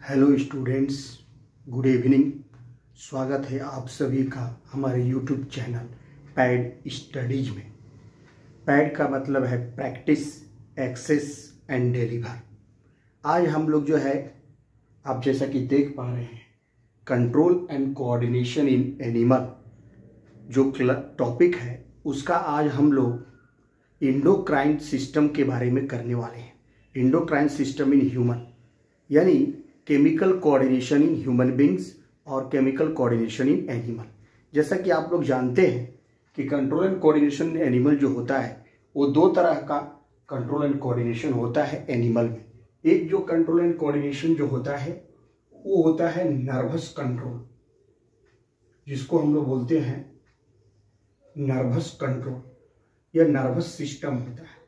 Hello students, good evening. स्वागत है आप सभी का हमारे यूट्यूब चैनल पैड स्टडीज में। पैड का मतलब है प्रैक्टिस, एक्सेस एंड डिलीवर। आज हम लोग जो है, आप जैसा कि देख पा रहे हैं, control and coordination in animal जो टॉपिक है, उसका आज हम लोग एंडोक्राइन सिस्टम के बारे में करने वाले हैं। एंडोक्राइन सिस्टम इन ह्यूमन, यानी chemical coordination in human beings और केमिकल कोऑर्डिनेशन इन एनिमल। जैसा कि आप लोग जानते हैं कि control and coordination in animal जो होता है, वो दो तरह का कंट्रोल एंड कोऑर्डिनेशन होता है एनिमल में। एक जो कंट्रोल एंड कोऑर्डिनेशन जो होता है वो होता है नर्वस कंट्रोल, जिसको हम लोग बोलते हैं नर्वस कंट्रोल या नर्वस सिस्टम होता है,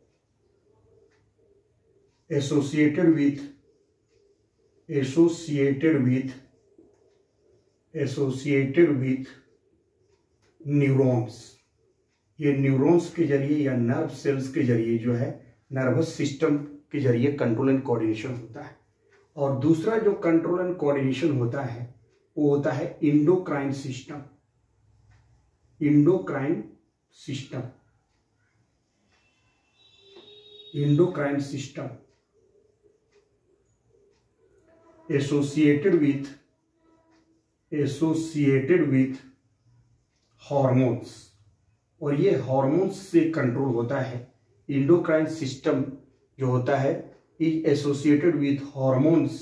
एसोसिएटेड विथ न्यूरॉन्स। ये न्यूरॉन्स के जरिए या नर्व सेल्स के जरिए जो है नर्वस सिस्टम के जरिए कंट्रोल एंड कोऑर्डिनेशन होता है। और दूसरा जो कंट्रोल एंड कोऑर्डिनेशन होता है वो होता है endocrine system. Endocrine system associated with hormones, और ये हॉर्मोन्स से कंट्रोल होता है। एंडोक्राइन सिस्टम जो होता है is associated with hormones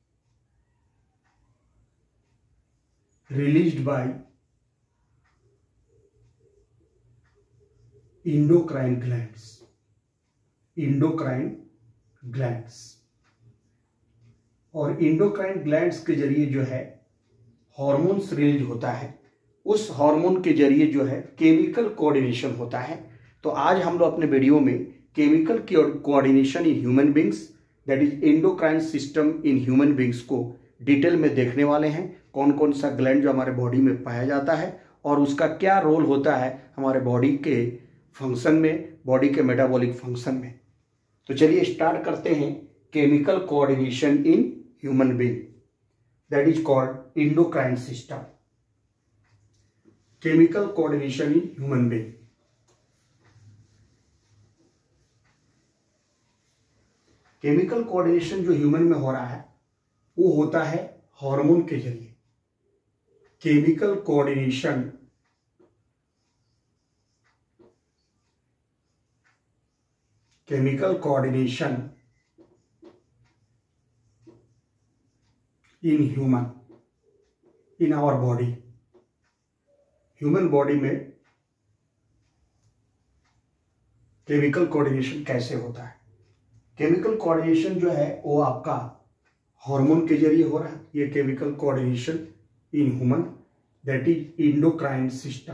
released by endocrine glands. और एंडोक्राइन ग्लैंड्स के जरिए जो है हार्मोन्स रिलीज होता है। उस हार्मोन के जरिए जो है केमिकल कोऑर्डिनेशन होता है। तो आज हम लोग अपने वीडियो में chemical coordination in human beings, that is endocrine system in human beings को डिटेल में देखने वाले हैं। कौन कौन सा ग्लैंड जो हमारे बॉडी में पाया जाता है और उसका क्या रोल होता है हमारे बॉडी के फंक्शन में, बॉडी के मेटाबॉलिक फंक्शन में। तो चलिए स्टार्ट करते हैं। Chemical coordination in human being, that is called endocrine system. Chemical coordination in human being. Chemical coordination जो ह्यूमन में हो रहा है वो होता है हार्मोन के जरिए। Chemical coordination in human, in our body. Human body में केमिकल कोऑर्डिनेशन कैसे होता है? केमिकल कोऑर्डिनेशन जो है वो आपका हार्मोन के जरिए हो रहा है। ये chemical coordination in human, that is endocrine system.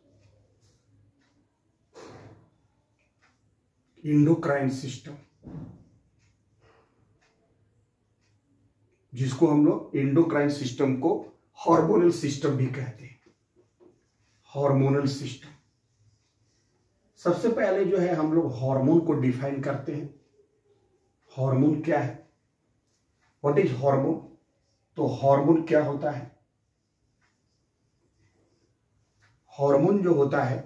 जिसको हम लोग एंडोक्राइन सिस्टम को हार्मोनल सिस्टम भी कहते हैं। Hormonal system. सबसे पहले जो है हम लोग हार्मोन को डिफाइन करते हैं। हार्मोन क्या है? What is hormone? तो हार्मोन क्या होता है? हार्मोन जो होता है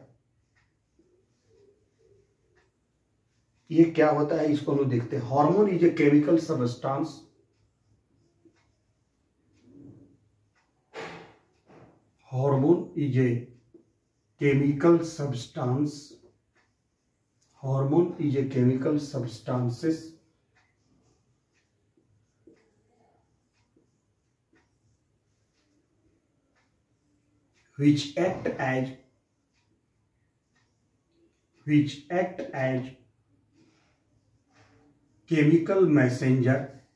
ये क्या होता है, इसको हम लोग देखते हैं। Hormone is a chemical substance Hormone is a chemical substance. Hormone is a chemical substances which act as chemical messenger,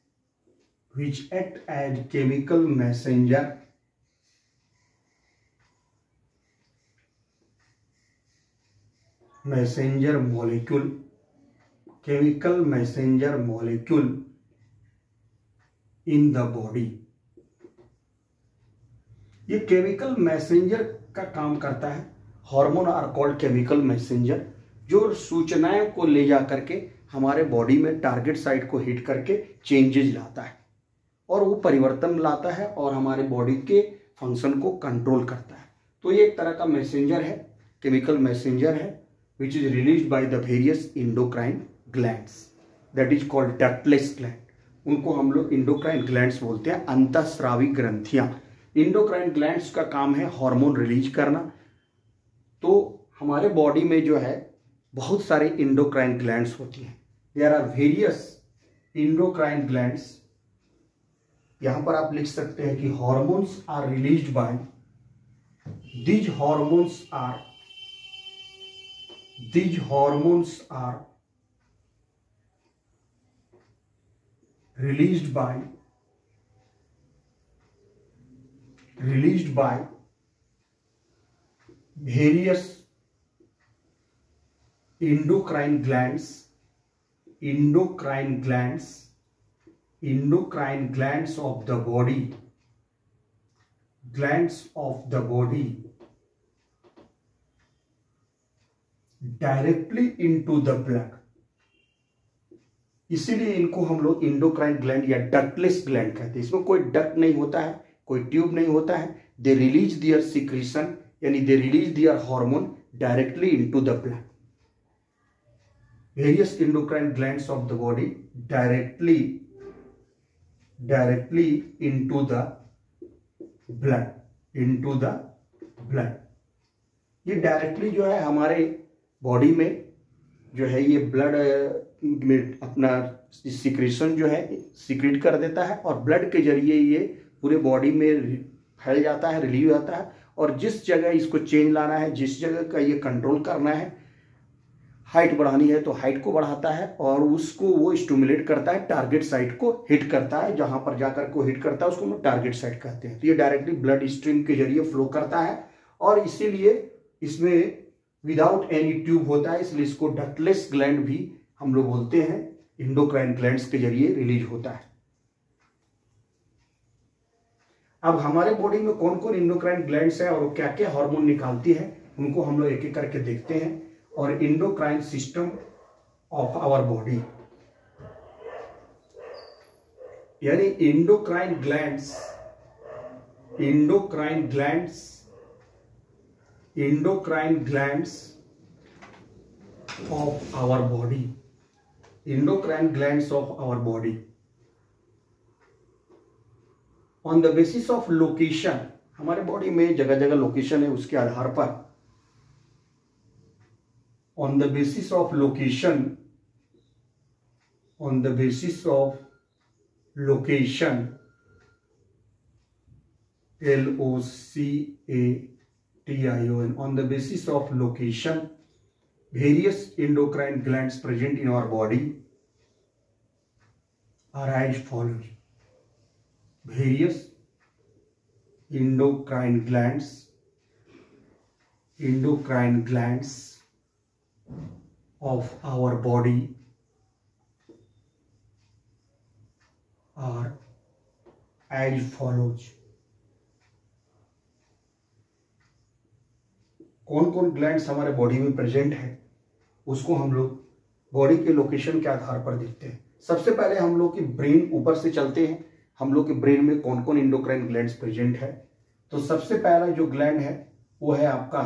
messenger molecule, chemical messenger molecule in the body. ये केमिकल मैसेंजर का काम करता है। Hormone are called chemical messenger, जो सूचनाओं को ले जा करके हमारे बॉडी में टारगेट साइट को हिट करके चेंजेस लाता है। और वो परिवर्तन लाता है और हमारे बॉडी के फंक्शन को कंट्रोल करता है। तो ये एक तरह का मैसेंजर है, केमिकल मैसेंजर है, which is released by the various endocrine glands, that is called ductless gland. उनको हम लोग इंडोक्राइन ग्लैंड्स बोलते हैं, अंतःस्रावी ग्रंथियां। इंडोक्राइन ग्लैंड्स का काम है हार्मोन रिलीज करना। तो हमारे बॉडी में जो है बहुत सारे इंडोक्राइन ग्लैंड्स होती हैं। There are various endocrine glands. यहां पर आप लिख सकते हैं कि hormones are released by, these hormones are released by various endocrine glands of the body, directly into the blood. इसीलिए इनको हम लोग इंडोक्राइन ग्लैंड या डक्टलेस ग्लैंड कहते हैं। इसमें कोई डक्ट नहीं होता है, कोई ट्यूब नहीं होता है। दे रिलीज दियर सिक्रीशन, यानी they release their hormone directly into the blood. Various endocrine glands of the body directly into the blood, ये डायरेक्टली जो है हमारे बॉडी में जो है ये ब्लड में अपना सिक्रेशन जो है सिक्रेट कर देता है और ब्लड के जरिए ये पूरे बॉडी में फैल जाता है, रिलीव होता है। और जिस जगह इसको चेंज लाना है, जिस जगह का ये कंट्रोल करना है, हाइट बढ़ानी है तो हाइट को बढ़ाता है और उसको वो स्टिमुलेट करता है, टारगेट साइट को हिट करता है। जहां पर जाकर को हिट करता है उसको हम टारगेट साइट कहते हैं। तो ये डायरेक्टली ब्लड स्ट्रीम के जरिए फ्लो करता है और इसीलिए इसमें विदाउट एनी ट्यूब होता है, इसलिए इसको डक्टलेस ग्लैंड भी हम लोग बोलते हैं। इंडोक्राइन ग्लैंड्स के जरिए रिलीज होता है। अब हमारे बॉडी में कौन कौन इंडोक्राइन ग्लैंड्स है और वो क्या क्या हार्मोन निकालती है, उनको हम लोग एक एक करके देखते हैं। और endocrine system of our body, यानी endocrine glands of our body, endocrine glands of our body, on the basis of location, हमारे बॉडी में जगह जगह लोकेशन है, उसके आधार पर on the basis of location, LOCATION, on the basis of location, various endocrine glands present in our body are as follows. Various endocrine glands of our body are as follows. कौन कौन glands हमारे body में present है उसको हम लोग body के location के आधार पर देखते हैं। सबसे पहले हम लोग की ब्रेन ऊपर से चलते हैं, हम लोग के ब्रेन में कौन कौन इंडोक्राइन ग्लैंड्स प्रेजेंट है। तो सबसे पहला जो ग्लैंड है वो है आपका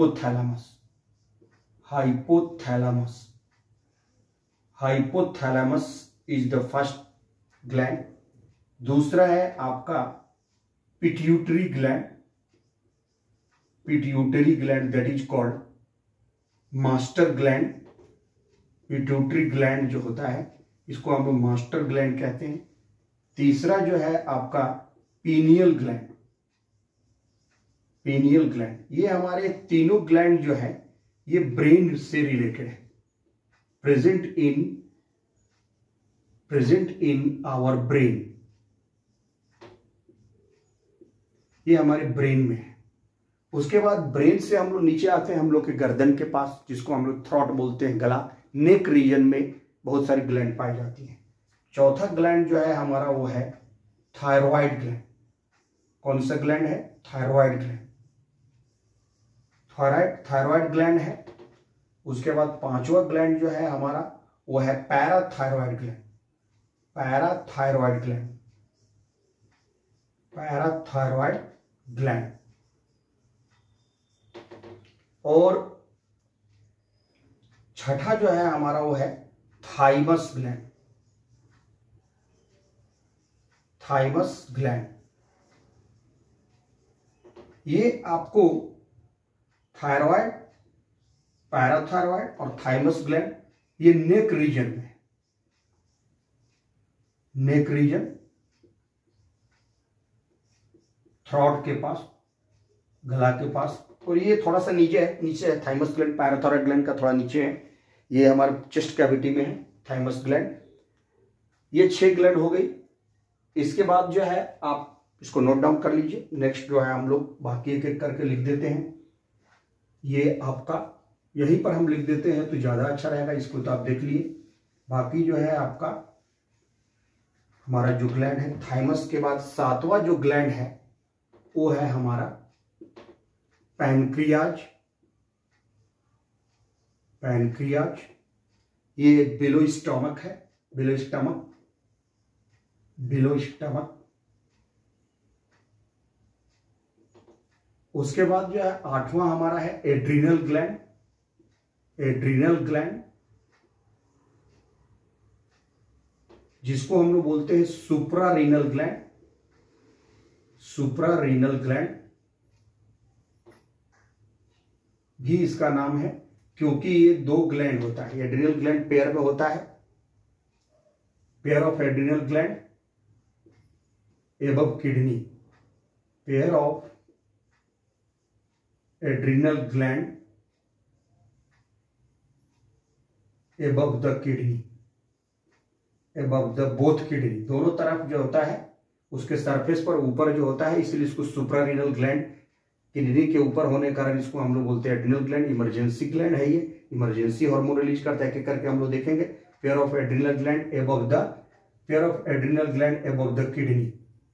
hypothalamus is the first gland. दूसरा है आपका pituitary gland, that is called master gland. Pituitary gland जो होता है इसको हम लोग मास्टर ग्लैंड कहते हैं। तीसरा जो है आपका पीनियल ग्लैंड। ये हमारे तीनों ग्लैंड जो है ये ब्रेन से रिलेटेड है, प्रेजेंट इन आवर ब्रेन। ये हमारे ब्रेन में है। उसके बाद ब्रेन से हम लोग नीचे आते हैं हम लोग के गर्दन के पास, जिसको हम लोग थ्रॉट बोलते हैं, गला। नेक रीजन में बहुत सारी ग्लैंड पाई जाती हैं। चौथा ग्लैंड जो है हमारा वो है थायराइड ग्लैंड। कौन सा ग्लैंड है? थायराइड ग्लैंड है। उसके बाद पांचवा ग्लैंड जो है हमारा वो है पैराथायराइड ग्लैंड। Parathyroid gland. और छठा जो है हमारा वो है थाइमस ग्लैंड। थाइमस ग्लैंड ये आपको थायराइड, पैराथायरॉयड और थाइमस ग्लैंड ये नेक रीजन में, नेक रीजन, थ्रॉट के पास, गला के पास, और ये थोड़ा सा नीचे है, नीचे है थाइमस ग्लैंड। पैराथायरॉयड ग्लैंड का थोड़ा नीचे है, ये हमारे चेस्ट कैविटी में है थाइमस ग्लैंड। ये 6 ग्लैंड हो गई। इसके बाद जो है आप इसको नोट डाउन कर लीजिए। नेक्स्ट जो है हम लोग बाकी एक एक करके लिख देते हैं। ये आपका यहीं पर हम लिख देते हैं तो ज्यादा अच्छा रहेगा, इसको तो आप देख लिए। बाकी जो है आपका हमारा जो ग्लैंड है थाइमस के बाद 7वां जो ग्लैंड है वो है हमारा पैनक्रियाज। पैनक्रियाज ये बिलो स्टमक है, बिलो स्टमक, बिलो स्टमक। उसके बाद जो है 8वां हमारा है एड्रिनल ग्लैंड। एड्रिनल ग्लैंड जिसको हम लोग बोलते हैं सुप्रारीनल ग्लैंड। सुप्रारीनल ग्लैंड भी इसका नाम है क्योंकि ये 2 ग्लैंड होता है। एड्रिनल ग्लैंड पेयर में होता है, pair of adrenal gland above kidney, pair of adrenal gland above the kidney, above the both kidney, दोनों तरफ जो होता है उसके सरफेस पर ऊपर जो होता है, इसलिए इसको सुप्रारीनल ग्लैंड, किडनी के ऊपर होने के कारण इसको हम लोग बोलते हैं एड्रिनल ग्लैंड। इमरजेंसी ग्लैंड है ये, इमरजेंसी हार्मोन रिलीज करता है। एक करके हम लोग देखेंगे। Pair of adrenal gland above the, pair of adrenal gland above the kidney.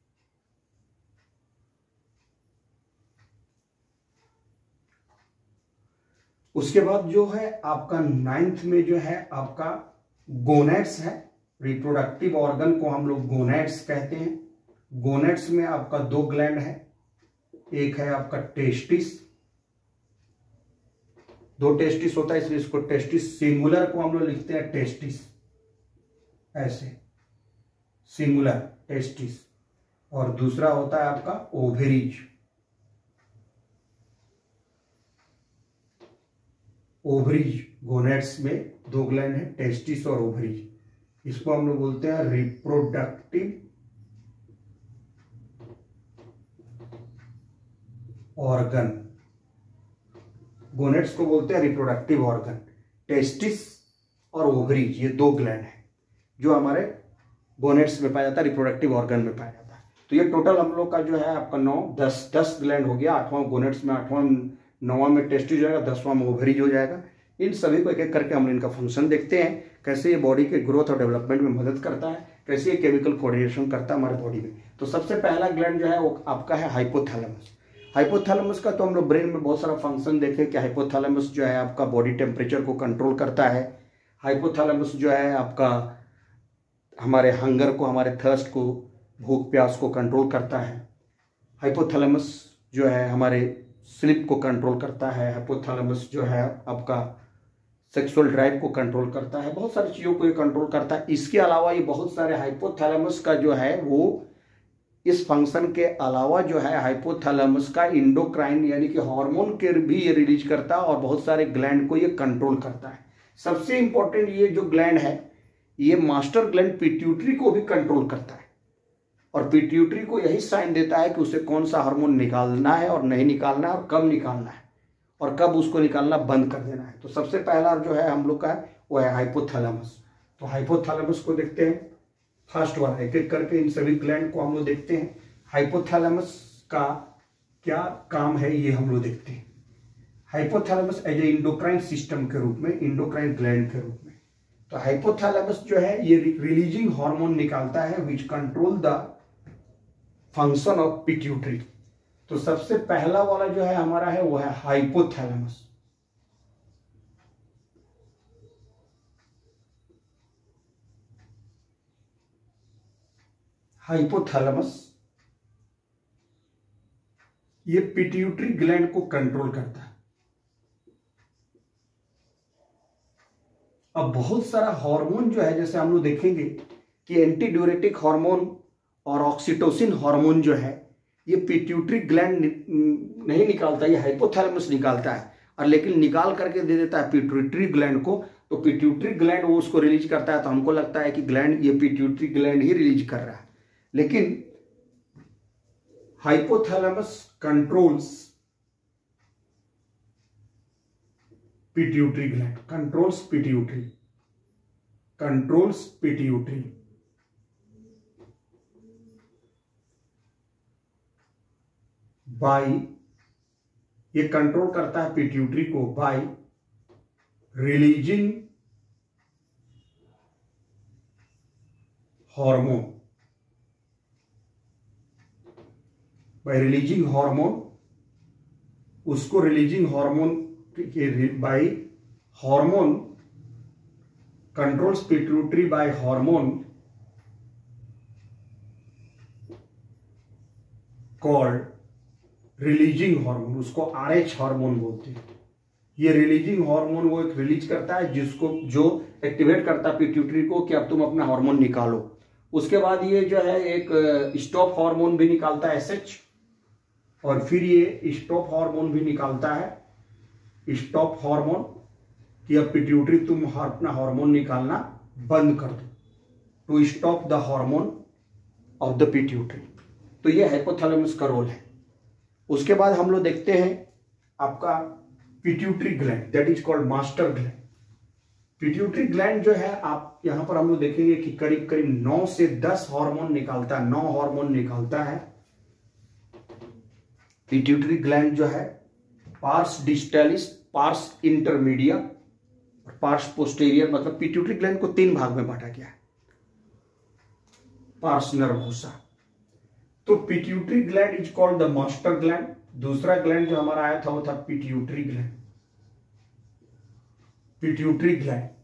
उसके बाद जो है आपका 9th में जो है आपका गोनेट्स है। रिप्रोडक्टिव ऑर्गन को हम लोग गोनेट्स कहते हैं। गोनेट्स में आपका 2 ग्लैंड है, एक है आपका टेस्टिस, 2 टेस्टिस होता है इसलिए इसको टेस्टिस, सिंगुलर को हम लोग लिखते हैं टेस्टिस, ऐसे सिंगुलर टेस्टिस। और दूसरा होता है आपका ओवेरीज। ओवरीज, गोनेट्स में 2 ग्लैंड है, टेस्टिस और ओवरीज। इसको हम लोग बोलते हैं रिप्रोडक्टिव ऑर्गन। गोनेट्स को बोलते हैं रिप्रोडक्टिव ऑर्गन। टेस्टिस और ओवरीज ये 2 ग्लैंड है जो हमारे गोनेट्स में पाया जाता है, रिप्रोडक्टिव ऑर्गन में पाया जाता है। तो ये टोटल हम लोग का जो है आपका 9, 10 ग्लैंड हो गया। 8वां गोनेट्स में, 8वां 9वां में टेस्टिस हो जाएगा, 10वां में ओवरीज हो जाएगा। इन सभी को एक एक करके हम इनका फंक्शन देखते हैं, कैसे ये बॉडी के ग्रोथ और डेवलपमेंट में मदद करता है, कैसे ये केमिकल कोऑर्डिनेशन करता है हमारे बॉडी में। तो सबसे पहला ग्लैंड जो है वो आपका है हाइपोथैलेमस। हाइपोथैलेमस का तो हम लोग ब्रेन में बहुत सारा फंक्शन देखे कि हाइपोथैलेमस जो है आपका बॉडी टेम्परेचर को कंट्रोल करता है। हाइपोथैलेमस जो है आपका हमारे हंगर को, हमारे थर्स्ट को, भूख प्यास को कंट्रोल करता है। हाइपोथैलेमस जो है हमारे स्लीप को कंट्रोल करता है। हाइपोथैलेमस जो है आपका सेक्सुअल ड्राइव को कंट्रोल करता है, बहुत सारी चीज़ों को ये कंट्रोल करता है। इसके अलावा ये बहुत सारे हाइपोथैलेमस का जो है वो इस फंक्शन के अलावा जो है हाइपोथैलेमस का इंडोक्राइन यानी कि हार्मोन के भी ये रिलीज करता है और बहुत सारे ग्लैंड को ये कंट्रोल करता है। सबसे इंपॉर्टेंट ये जो ग्लैंड है ये मास्टर ग्लैंड पिट्यूटरी को भी कंट्रोल करता है और पिट्यूटरी को यही साइन देता है कि उसे कौन सा हार्मोन निकालना है और नहीं निकालना है और कब निकालना है और कब उसको निकालना बंद कर देना है। तो सबसे पहला जो है हम लोग का वो है हाइपोथैलेमस। तो हाइपोथैलेमस को देखते हैं, फर्स्ट वाला एक एक करके इन सभी ग्लैंड को हम लोग देखते हैं। हाइपोथैलेमस का क्या काम है ये हम लोग देखते हैं। Hypothalamus as a endocrine system के रूप में, इंडोक्राइन ग्लैंड के रूप में। तो हाइपोथैलेमस जो है ये रिलीजिंग हार्मोन निकालता है which control the function of pituitary. तो सबसे पहला वाला जो है हमारा है वो है हाइपोथैलेमस। हाइपोथैलेमस ये पिट्यूटरी ग्लैंड को कंट्रोल करता है। अब बहुत सारा हार्मोन जो है, जैसे हम लोग देखेंगे कि एंटी ड्यूरेटिक हार्मोन और ऑक्सीटोसिन हार्मोन जो है ये पिट्यूटरी ग्लैंड नहीं निकालता, ये हाइपोथैलेमस निकालता है, और लेकिन निकाल करके दे देता है पिट्यूटरी ग्लैंड को। तो पिट्यूटरी ग्लैंड वो उसको रिलीज करता है, तो हमको लगता है कि ग्लैंड ये पिट्यूटरी ग्लैंड ही रिलीज कर रहा है, लेकिन hypothalamus controls pituitary gland, controls pituitary by, ये कंट्रोल करता है पिट्यूटरी को बाय रिलीजिंग हार्मोन, उसको releasing hormone by hormone controls pituitary by hormone called releasing hormone, उसको RH हार्मोन बोलते हैं। ये रिलीजिंग हार्मोन वो एक रिलीज करता है जिसको जो एक्टिवेट करता है पिट्यूटरी को कि अब तुम अपना हार्मोन निकालो। उसके बाद ये जो है एक स्टॉप हार्मोन भी निकालता है SH, और फिर ये स्टॉप हार्मोन भी निकालता है स्टॉप हार्मोन कि अब पिट्यूटरी तुम अपना हार्मोन निकालना बंद कर दो, to stop the hormone of the pituitary. तो ये हाइपोथैलेमस का रोल है। उसके बाद हम लोग देखते हैं आपका pituitary gland, that is called master gland. Pituitary gland जो है, आप यहां पर हम लोग देखेंगे कि करीब करीब 9 से 10 हार्मोन निकालता है, 9 हार्मोन निकालता है पिट्यूटरी ग्लैंड जो है। पार्स डिस्टालिस, पार्स इंटरमीडिया और पार्स पोस्टीरियर, मतलब पिट्यूटरी ग्लैंड को 3 भाग में बांटा गया है। पार्स नर्वोसा, तो pituitary gland is called the master gland. दूसरा ग्लैंड जो हमारा आया था वो था पिट्यूटरी ग्लैंड। पिट्यूटरी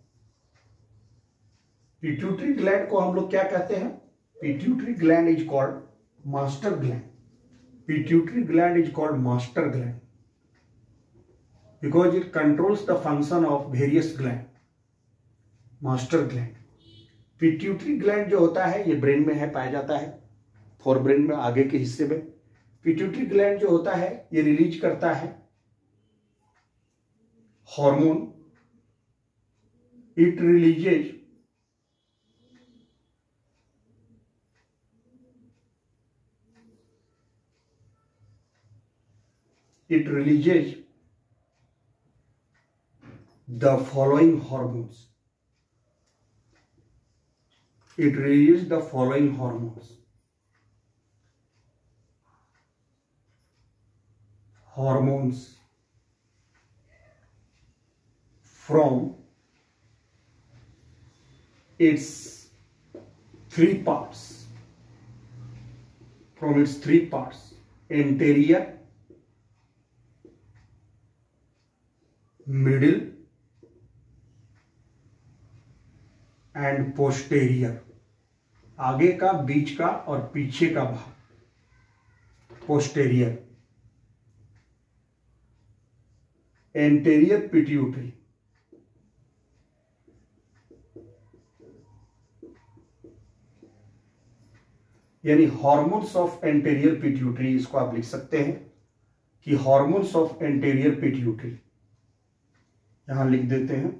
ग्लैंड को हम लोग क्या कहते हैं? Pituitary gland is called master gland. Pituitary gland is called master gland because it controls the function of various gland, master gland। Pituitary gland जो होता है ये ब्रेन में है, पाया जाता है फोर ब्रेन में आगे के हिस्से में। पिट्यूटरी ग्लैंड जो होता है ये रिलीज करता है hormone, it releases the following hormones। It releases the following hormones: hormones from its three parts, anterior, middle and posterior, आगे का, बीच का और पीछे का भाग पोस्टेरियर। एंटेरियर पिट्यूटरी, यानी हॉर्मोन्स ऑफ एंटेरियर पिट्यूटरी, इसको आप लिख सकते हैं कि हॉर्मोन्स ऑफ एंटेरियर पिट्यूटरी, यहां लिख देते हैं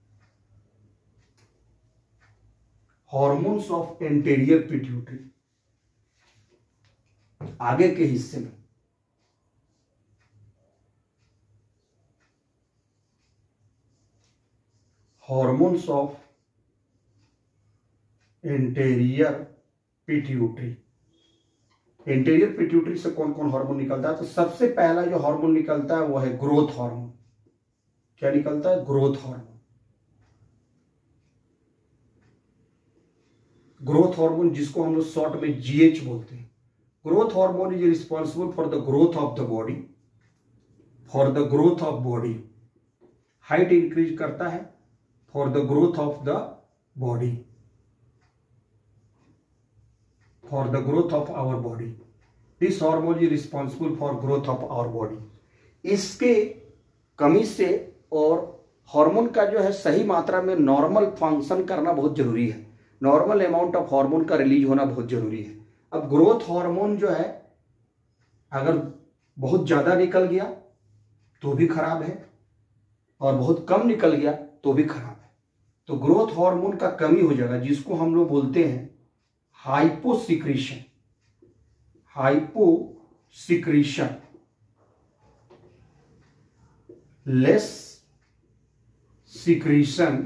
हॉर्मोन्स ऑफ एंटेरियर पिट्यूटरी, आगे के हिस्से में। Hormones of anterior pituitary. Anterior pituitary से कौन कौन हार्मोन निकलता है? तो सबसे पहला जो हार्मोन निकलता है वो है ग्रोथ हार्मोन। क्या निकलता है? Growth hormone. ग्रोथ हार्मोन जिसको हम लोग शॉर्ट में GH बोलते हैं। Growth hormone is responsible for the growth of the body, height increase करता है for the growth of the body, for the growth of our body. This hormone is responsible for growth of our body. इसके कमी से और hormone का जो है सही मात्रा में नॉर्मल फंक्शन करना बहुत जरूरी है। नॉर्मल अमाउंट ऑफ हार्मोन का रिलीज होना बहुत जरूरी है। अब ग्रोथ हार्मोन जो है अगर बहुत ज्यादा निकल गया तो भी खराब है और बहुत कम निकल गया तो भी खराब है। तो ग्रोथ हार्मोन का कमी हो जाएगा, जिसको हम लोग बोलते हैं hyposecretion. Hyposecretion, less secretion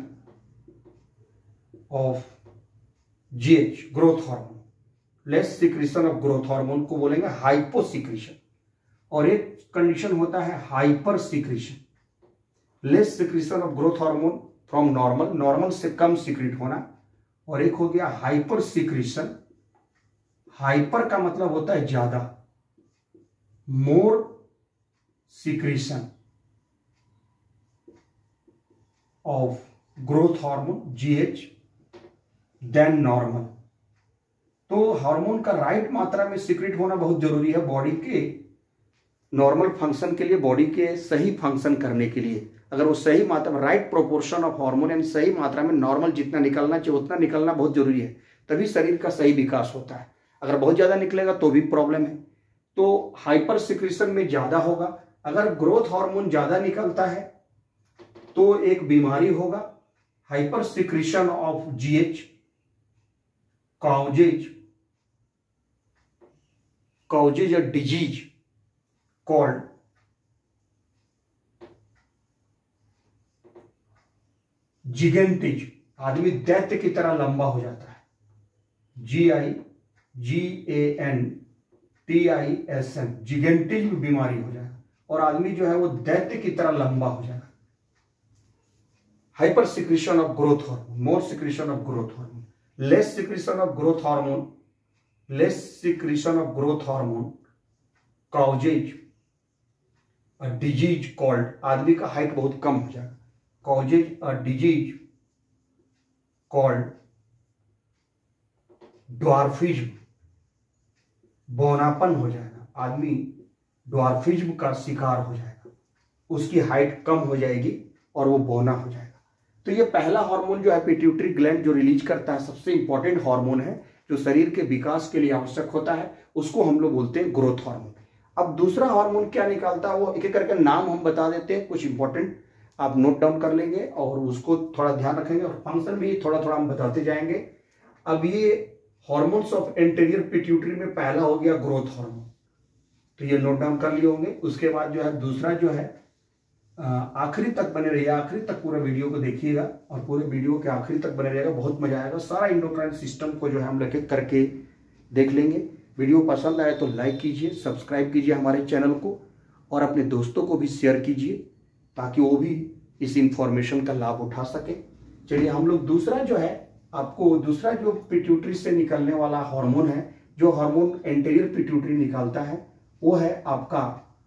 of GH, growth hormone. Less secretion of growth hormone को बोलेंगे हाइपोसिक्रीशन। और एक कंडीशन होता है hyper secretion. Less secretion of growth hormone from normal, normal से कम सिक्रीट होना। और एक हो गया हाइपर सिक्रीशन। हाइपर का मतलब होता है ज्यादा, more secretion of growth hormone GH than normal. तो हार्मोन का राइट मात्रा में सिक्रीट होना बहुत जरूरी है बॉडी के नॉर्मल फंक्शन के लिए, बॉडी के सही फंक्शन करने के लिए। अगर वो सही मात्रा में, राइट प्रोपोर्शन ऑफ हार्मोन यानी सही मात्रा में नॉर्मल जितना निकलना चाहिए उतना निकलना बहुत जरूरी है, तभी शरीर का सही विकास होता है। अगर बहुत ज्यादा निकलेगा तो भी प्रॉब्लम है। तो हाइपर सिक्रीशन में ज्यादा होगा। अगर ग्रोथ हार्मोन ज्यादा निकलता है तो एक बीमारी होगा, hyper secretion of GH causes a disease called gigantism. आदमी दैत्य की तरह लंबा हो जाता है, GIGANTISM, जिगेंटिज में बीमारी हो जाएगा और आदमी जो है वो दैत्य की तरह लंबा हो जाएगा। Hyper secretion of growth hormone, more secretion of growth hormone, less secretion of growth hormone, less secretion of growth hormone causes a disease called, आदमी का हाइट बहुत कम हो जाएगा, causes a disease called dwarfism, बौनापन हो जाएगा, आदमी ड्वार्फिज्म का शिकार हो जाएगा, उसकी हाइट कम हो जाएगी और वो बौना हो जाएगा। तो ये पहला हार्मोन जो है पिट्यूटरी ग्लैंड जो रिलीज करता है, सबसे इंपॉर्टेंट हार्मोन है जो शरीर के विकास के लिए आवश्यक होता है, उसको हम लोग बोलते हैं ग्रोथ हार्मोन। अब दूसरा हार्मोन क्या निकालता है वो एक एक करके नाम हम बता देते हैं, कुछ इंपॉर्टेंट आप नोट डाउन कर लेंगे और उसको थोड़ा ध्यान रखेंगे और फंक्शन भी थोड़ा थोड़ा हम बताते जाएंगे। अब ये हार्मोन्स ऑफ एंटीरियर पिट्यूटरी में पहला हो गया ग्रोथ हार्मोन, तो ये नोट डाउन कर लिए होंगे। उसके बाद जो है दूसरा जो है, आखिरी तक बने रहिए, आखिरी तक पूरा वीडियो को देखिएगा और पूरे वीडियो के आखिरी तक बने रहेगा, बहुत मजा आएगा। सारा एंडोक्राइन सिस्टम को जो है हम लेके करके देख लेंगे। वीडियो पसंद आए तो लाइक कीजिए, सब्सक्राइब कीजिए हमारे चैनल को और अपने दोस्तों को भी शेयर कीजिए ताकि वो भी इस इंफॉर्मेशन का लाभ उठा सके। चलिए हम लोग दूसरा जो है, आपको दूसरा जो पिट्यूटरी से निकलने वाला हार्मोन है, जो हार्मोन एंटीरियर पिट्यूटरी निकालता है, वो है आपका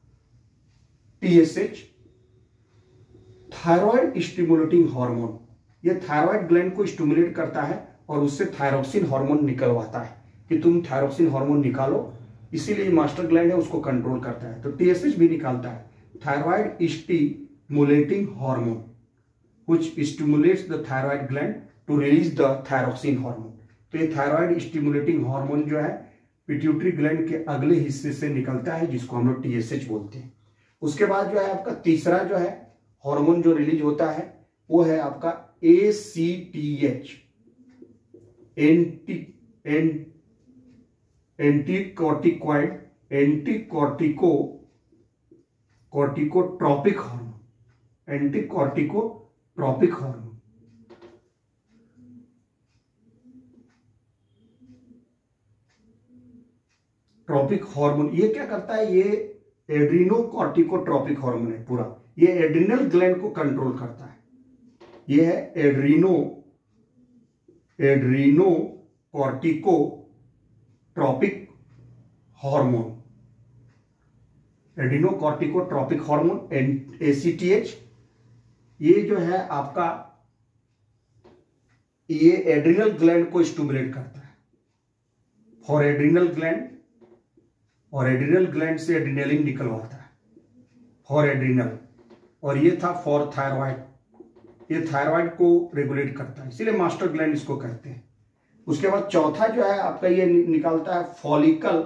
TSH, थायराइड स्टिमुलेटिंग हार्मोन। ये थायराइड ग्लैंड को स्टिमुलेट करता है और उससे थायरोक्सिन हार्मोन निकलवाता है कि तुम थायरोक्सिन हार्मोन निकालो, इसीलिए मास्टर ग्लैंड है उसको कंट्रोल करता है। तो TSH भी निकालता है, thyroid stimulating hormone which stimulates the thyroid gland to release the thyroxine hormone. तो ये थायराइड स्टिमुलेटिंग हार्मोन जो है पिट्यूटरी ग्लैंड के अगले हिस्से से निकलता है, जिसको हम लोग TSH बोलते हैं। उसके बाद जो है आपका तीसरा जो है हार्मोन जो रिलीज होता है वो है आपका ACTH, corticotropic hormone, anticorticotropic hormone. Tropic hormone ये क्या करता है, ये एड्रीनोकॉर्टिकोट्रॉपिक हार्मोन है पूरा, ये एड्रिनल ग्लैंड को कंट्रोल करता है। ये है adrenocorticotropic hormone, adrenocorticotropic hormone ACTH। ये जो है आपका, ये एड्रिनल ग्लैंड को स्टिमुलेट करता है। फॉर एड्रिनल ग्लैंड और एड्रिनल ग्लैंड से एड्रिनलिन निकलवाता है फॉर एड्रिनल, और ये था फॉर थायराइड, ये थायराइड को रेगुलेट करता है, इसीलिए मास्टर ग्लैंड इसको कहते हैं। उसके बाद चौथा जो है आपका ये निकालता है follicle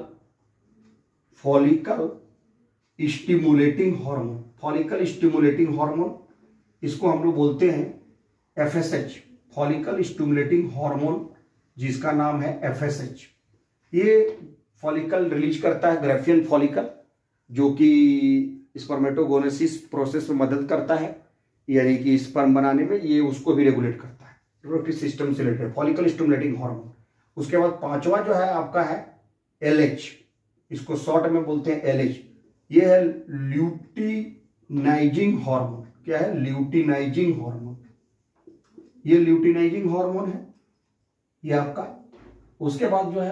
stimulating hormone, follicle stimulating hormone, इसको हम लोग बोलते हैं FSH, फॉलिकल स्टिमुलेटिंग हार्मोन, जिसका नाम है FSH। ये फॉलिकल रिलीज करता है ग्राफियन फॉलिकल, जो कि स्पर्मेटोगोनेसिस प्रोसेस में मदद करता है, यानी कि स्पर्म बनाने में, ये उसको भी रेगुलेट करता है, रिप्रोडक्टिव सिस्टम से रिलेटेड फॉलिकल स्टिमुलेटिंग हार्मोन। उसके बाद पांचवा जो है आपका है LH, इसको शॉर्ट में बोलते हैं LH, ये है ल्यूटिनाइजिंग हार्मोन। क्या है? ल्यूटिनाइजिंग हार्मोन, ये ल्यूटिनाइजिंग हार्मोन है ये आपका। उसके बाद जो है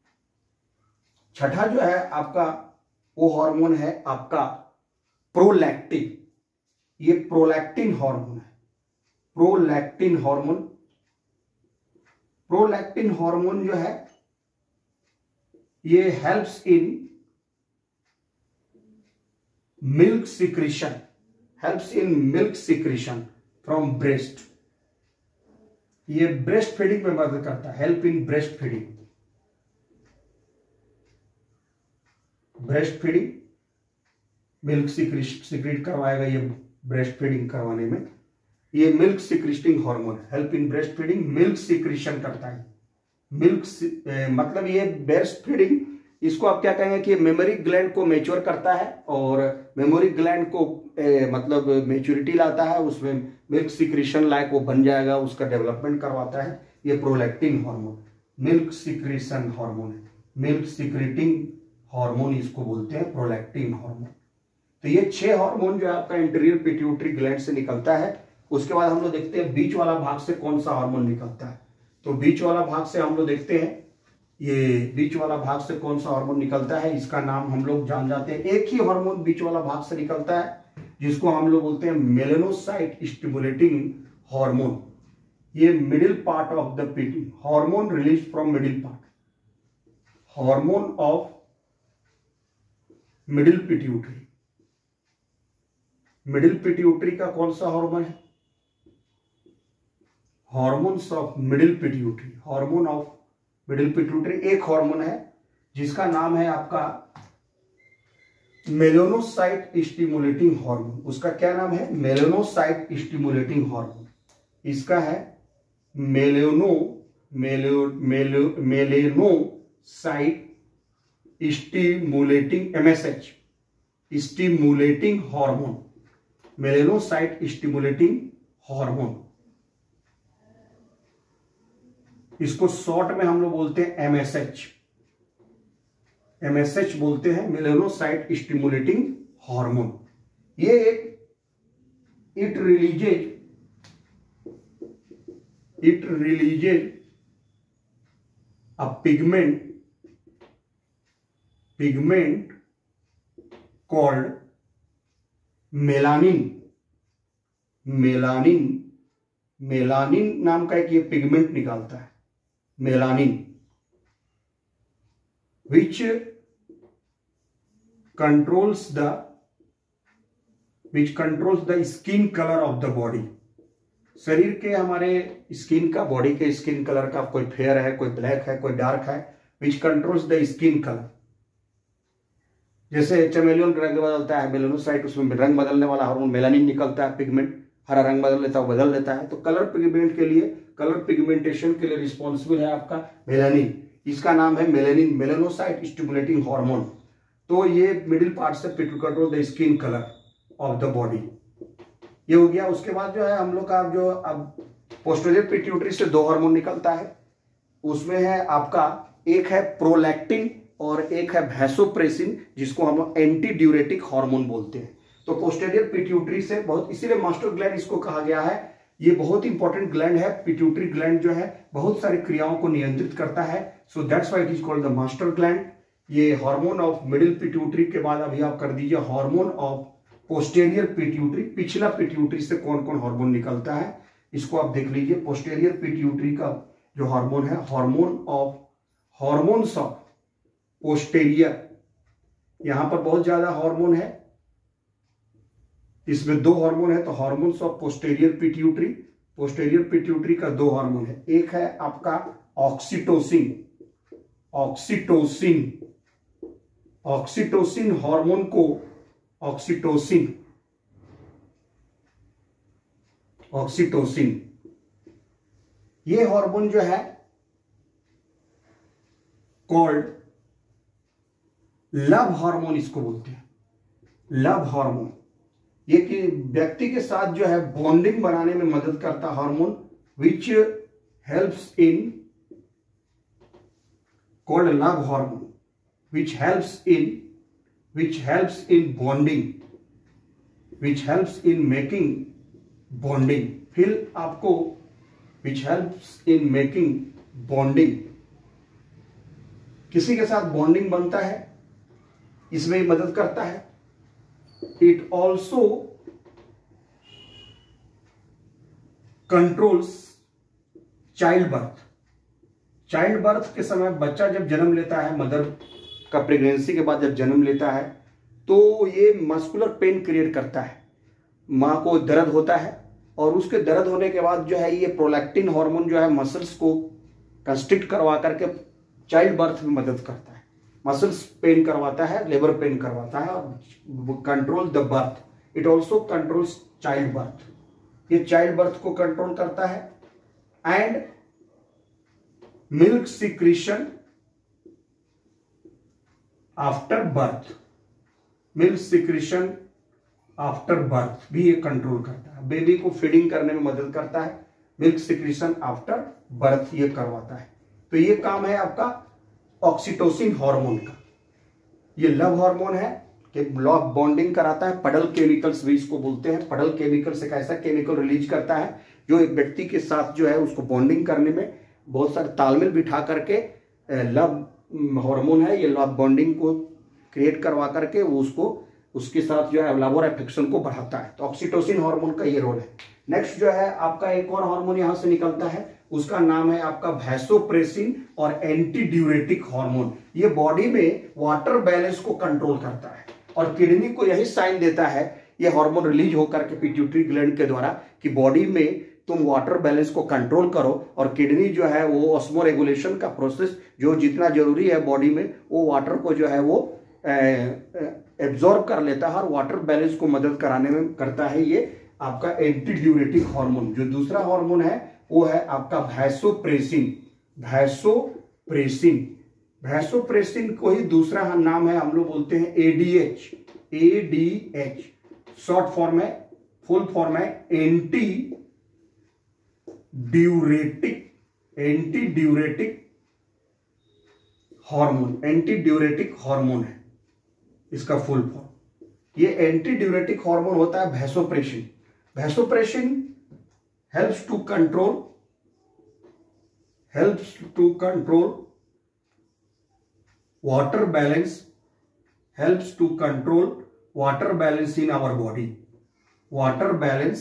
छठा जो है आपका वो हार्मोन है आपका प्रोलैक्टिन, ये प्रोलैक्टिन हार्मोन है, प्रोलैक्टिन हार्मोन। प्रोलैक्टिन हार्मोन जो है ये helps in milk secretion, helps in milk secretion from breast, ये ब्रेस्ट फीडिंग में मदद करता है, help in breast feeding, breast feeding, milk secrete करवाएगा ये ब्रेस्ट फीडिंग करवाने में। ये milk secreting hormone, help in breast feeding, milk secretion करता है, मतलब ये ब्रेस्ट फीडिंग, इसको आप क्या कहेंगे कि मेमोरी ग्लैंड को मैच्योर करता है, और मेमोरी ग्लैंड को मतलब मैच्योरिटी लाता है, उसमें मिल्क सिक्रीशन लायक वो बन जाएगा, उसका डेवलपमेंट करवाता है। ये prolactin hormone milk secretion hormone है, मिल्क सिक्रीटिंग हार्मोन इसको बोलते हैं प्रोलैक्टिन हार्मोन। तो ये 6 हार्मोन जो है आपका इंटीरियर पिट्यूटरी ग्लैंड से निकलता है। उसके बाद हम लोग देखते हैं बीच वाला भाग से कौन सा हार्मोन निकलता है। तो बीच वाला भाग से हम लोग देखते हैं, ये बीच वाला भाग से कौन सा हार्मोन निकलता है, इसका नाम हम लोग जान जाते हैं। एक ही हार्मोन बीच वाला भाग से निकलता है, जिसको हम लोग बोलते हैं मेलेनोसाइट स्टिमुलेटिंग हार्मोन। ये middle part of the pituitary, hormone release from middle part, hormone of middle pituitary. Middle pituitary का कौन सा हार्मोन है? Hormones of middle pituitary, hormone of middle pituitary एक हार्मोन है जिसका नाम है आपका मेलेनोसाइट स्टिमुलेटिंग हार्मोन। उसका क्या नाम है? Melanocyte stimulating hormone. इसका है melanocyte stimulating MSH, stimulating hormone, melanocyte stimulating hormone. इसको शॉर्ट में हम लोग बोलते हैं MSH, MSH बोलते हैं, मेलेनोसाइट स्टिमुलेटिंग हार्मोन। ये एक it releases a pigment called melanin. Melanin नाम का एक ये पिगमेंट निकालता है, melanin, which controls the skin color of the body। शरीर के हमारे स्किन का, बॉडी के स्किन कलर का, कोई फेयर है, कोई ब्लैक है, कोई डार्क है, which controls the skin color। जैसे चमेलियन रंग बदलता है, मेलेनोसाइट, उसमें रंग बदलने वाला हार्मोन मेलानिन निकलता है, पिगमेंट, हरा रंग बदल लेता है, बदल लेता है। तो कलर पिगमेंट के लिए, कलर पिगमेंटेशन के लिए रिस्पॉन्सिबल है आपका मेलानिन। इसका नाम है मेलानिन, मेलेनोसाइट स्टिमुलेटिंग हार्मोन। तो ये मिडिल पार्ट से control the skin colour of the body, ये हो गया। उसके बाद जो है हम लोग का जो अब पोस्टीरियर पिट्यूटरी से 2 हार्मोन निकलता है, उसमें है आपका एक है प्रोलैक्टिन और एक है वैसोप्रेसिन, जिसको हम लोग एंटी ड्यूरेटिक हार्मोन बोलते हैं। तो पोस्टीरियर पिट्यूटरी से बहुत, इसीलिए मास्टर ग्लैंड इसको कहा गया है। ये बहुत इंपॉर्टेंट ग्लैंड है। पिट्यूटरी ग्लैंड जो है बहुत सारी क्रियाओं को नियंत्रित करता है, so that's why it is called the master gland. ये हार्मोन ऑफ मिडिल पिट्यूटरी के बाद अभी आप कर दीजिए हार्मोन ऑफ पोस्टीरियर पिट्यूटरी। पिछला पिट्यूटरी से कौन कौन हार्मोन निकलता है इसको आप देख लीजिए। पोस्टीरियर पिट्यूटरी का जो हार्मोन है, हार्मोन्स ऑफ पोस्टीरियर यहां पर बहुत ज्यादा हार्मोन है, इसमें 2 हार्मोन है, तो hormones of posterior pituitary, posterior pituitary का 2 हार्मोन है। एक है आपका ऑक्सीटोसिन, ऑक्सीटोसिन, ऑक्सीटोसिन हार्मोन को, ऑक्सीटोसिन, ऑक्सीटोसिन ये हार्मोन जो है कॉल्ड लव हार्मोन इसको बोलते हैं, लव हार्मोन। ये कि व्यक्ति के साथ जो है बॉन्डिंग बनाने में मदद करता hormone, which helps in, called love hormone, which helps in bonding, which helps in making bonding, फिर आपको which helps in making bonding, किसी के साथ बॉन्डिंग बनता है, इसमें मदद करता है। It also controls childbirth, childbirth के समय बच्चा जब जन्म लेता है, मदर का प्रेगनेंसी के बाद जब जन्म लेता है तो ये मस्कुलर पेन क्रिएट करता है, माँ को दर्द होता है, और उसके दर्द होने के बाद जो है ये प्रोलैक्टिन हार्मोन जो है मसल्स को कंस्ट्रिक्ट करवा करके चाइल्ड बर्थ में मदद करता है, मसल्स पेन करवाता है, लेबर पेन करवाता है और control the birth. It also controls childbirth, ये चाइल्ड बर्थ को कंट्रोल करता है। And milk secretion after birth, milk secretion after birth भी ये कंट्रोल करता है, बेबी को फीडिंग करने में मदद करता है, मिल्क सिक्रीशन आफ्टर बर्थ ये करवाता है। तो ये काम है आपका ऑक्सीटोसिन हार्मोन का। ये लव हार्मोन है कि लव बॉन्डिंग कराता है, पडल केमिकल्स भी इसको बोलते हैं। पडल केमिकल्स एक ऐसा केमिकल रिलीज करता है जो एक व्यक्ति के साथ जो है उसको बॉन्डिंग करने में बहुत सारे तालमेल बिठा करके, लव हार्मोन है ये, लव बॉन्डिंग को क्रिएट करवा करके वो उसको उसके साथ जो है लव और अफेक्शन को बढ़ाता है। तो ऑक्सीटोसिन हार्मोन का ये रोल है। नेक्स्ट जो है आपका एक और हार्मोन यहां से निकलता है, उसका नाम है आपका वैसोप्रेसिन और एंटी ड्यूरेटिक हार्मोन। ये बॉडी में वाटर बैलेंस को कंट्रोल करता है और किडनी को यही साइन देता है, ये हार्मोन रिलीज होकर के पिट्यूटरी ग्लैंड के द्वारा, कि बॉडी में तुम वाटर बैलेंस को कंट्रोल करो, और किडनी जो है वो ऑस्मो रेगुलेशन का प्रोसेस जो जितना जरूरी है बॉडी में, वो वाटर को जो है वो एब्जॉर्ब कर लेता है और वाटर बैलेंस को मदद कराने में करता है ये आपका एंटी ड्यूरेटिक हार्मोन। जो दूसरा हार्मोन है वो है आपका वैसोप्रेसिन, वैसोप्रेसिन, वैसोप्रेसिन को ही दूसरा नाम है हम लोग बोलते हैं एडीएच, एडीएच शॉर्ट फॉर्म है, फुल फॉर्म है antidiuretic, anti diuretic hormone, anti diuretic hormone है इसका फुल फॉर्म। ये एंटी ड्यूरेटिक हार्मोन होता है vasopressin. Vasopressin helps to control water balance, helps to control water balance in our body, water balance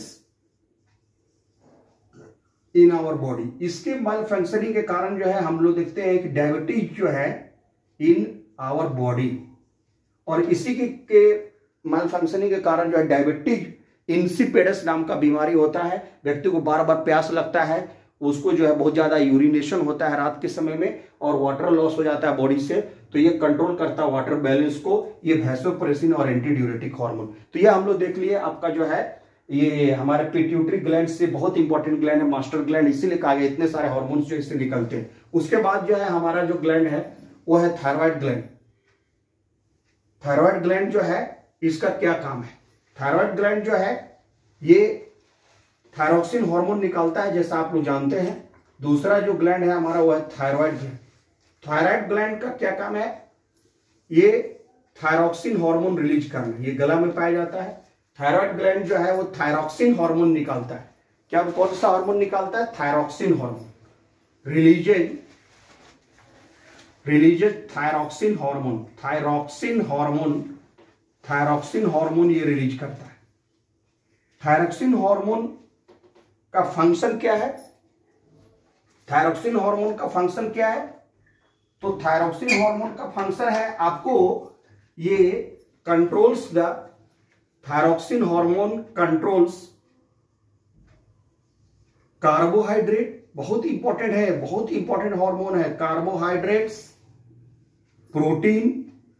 in our body। इसके माल functioning के कारण जो है हम लोग देखते हैं कि डायबिटीज जो है इन आवर बॉडी, और इसी के माल फंक्शनिंग के कारण जो है डायबिटीज इंसिपेडस नाम का बीमारी होता है। व्यक्ति को बार बार प्यास लगता है, उसको जो है बहुत ज्यादा यूरिनेशन होता है रात के समय में, और वाटर लॉस हो जाता है बॉडी से। तो ये कंट्रोल करता है वाटर बैलेंस को, ये वैसोप्रेसिन और एंटी ड्यूरेटिक हार्मोन। तो ये हम लोग देख लिए आपका जो है ये हमारे पिट्यूटरी ग्लैंड से बहुत इंपॉर्टेंट ग्लैंड है, मास्टर ग्लैंड, इसीलिए कहा गया इतने सारे हार्मोन्स जो इससे निकलते हैं। उसके बाद जो है हमारा जो ग्लैंड है वो है थायराइड ग्लैंड। थायराइड ग्लैंड जो है इसका क्या काम है? थायराइड ग्लैंड जो है ये थायरोक्सिन हार्मोन निकालता है जैसा आप लोग जानते हैं। दूसरा जो ग्लैंड है हमारा वो है थायराइड ग्लैंड। थायराइड ग्लैंड का क्या काम है? ये थायरोक्सिन हार्मोन रिलीज करना, ये गला में पाया जाता है। थायराइड ग्लैंड जो है वो थायरोक्सिन हार्मोन निकालता है। क्या कौन सा हार्मोन निकालता है? Thyroxine hormone, released thyroxine hormone, thyroxine hormone ये रिलीज करता है। थायरोक्सिन हार्मोन का फंक्शन क्या है? थायरोक्सिन हार्मोन का फंक्शन क्या है? तो थायरोक्सिन हार्मोन का फंक्शन है आपको ये controls the thyroxine hormone controls carbohydrate, बहुत इंपॉर्टेंट है, बहुत इंपॉर्टेंट हार्मोन है। Carbohydrates, protein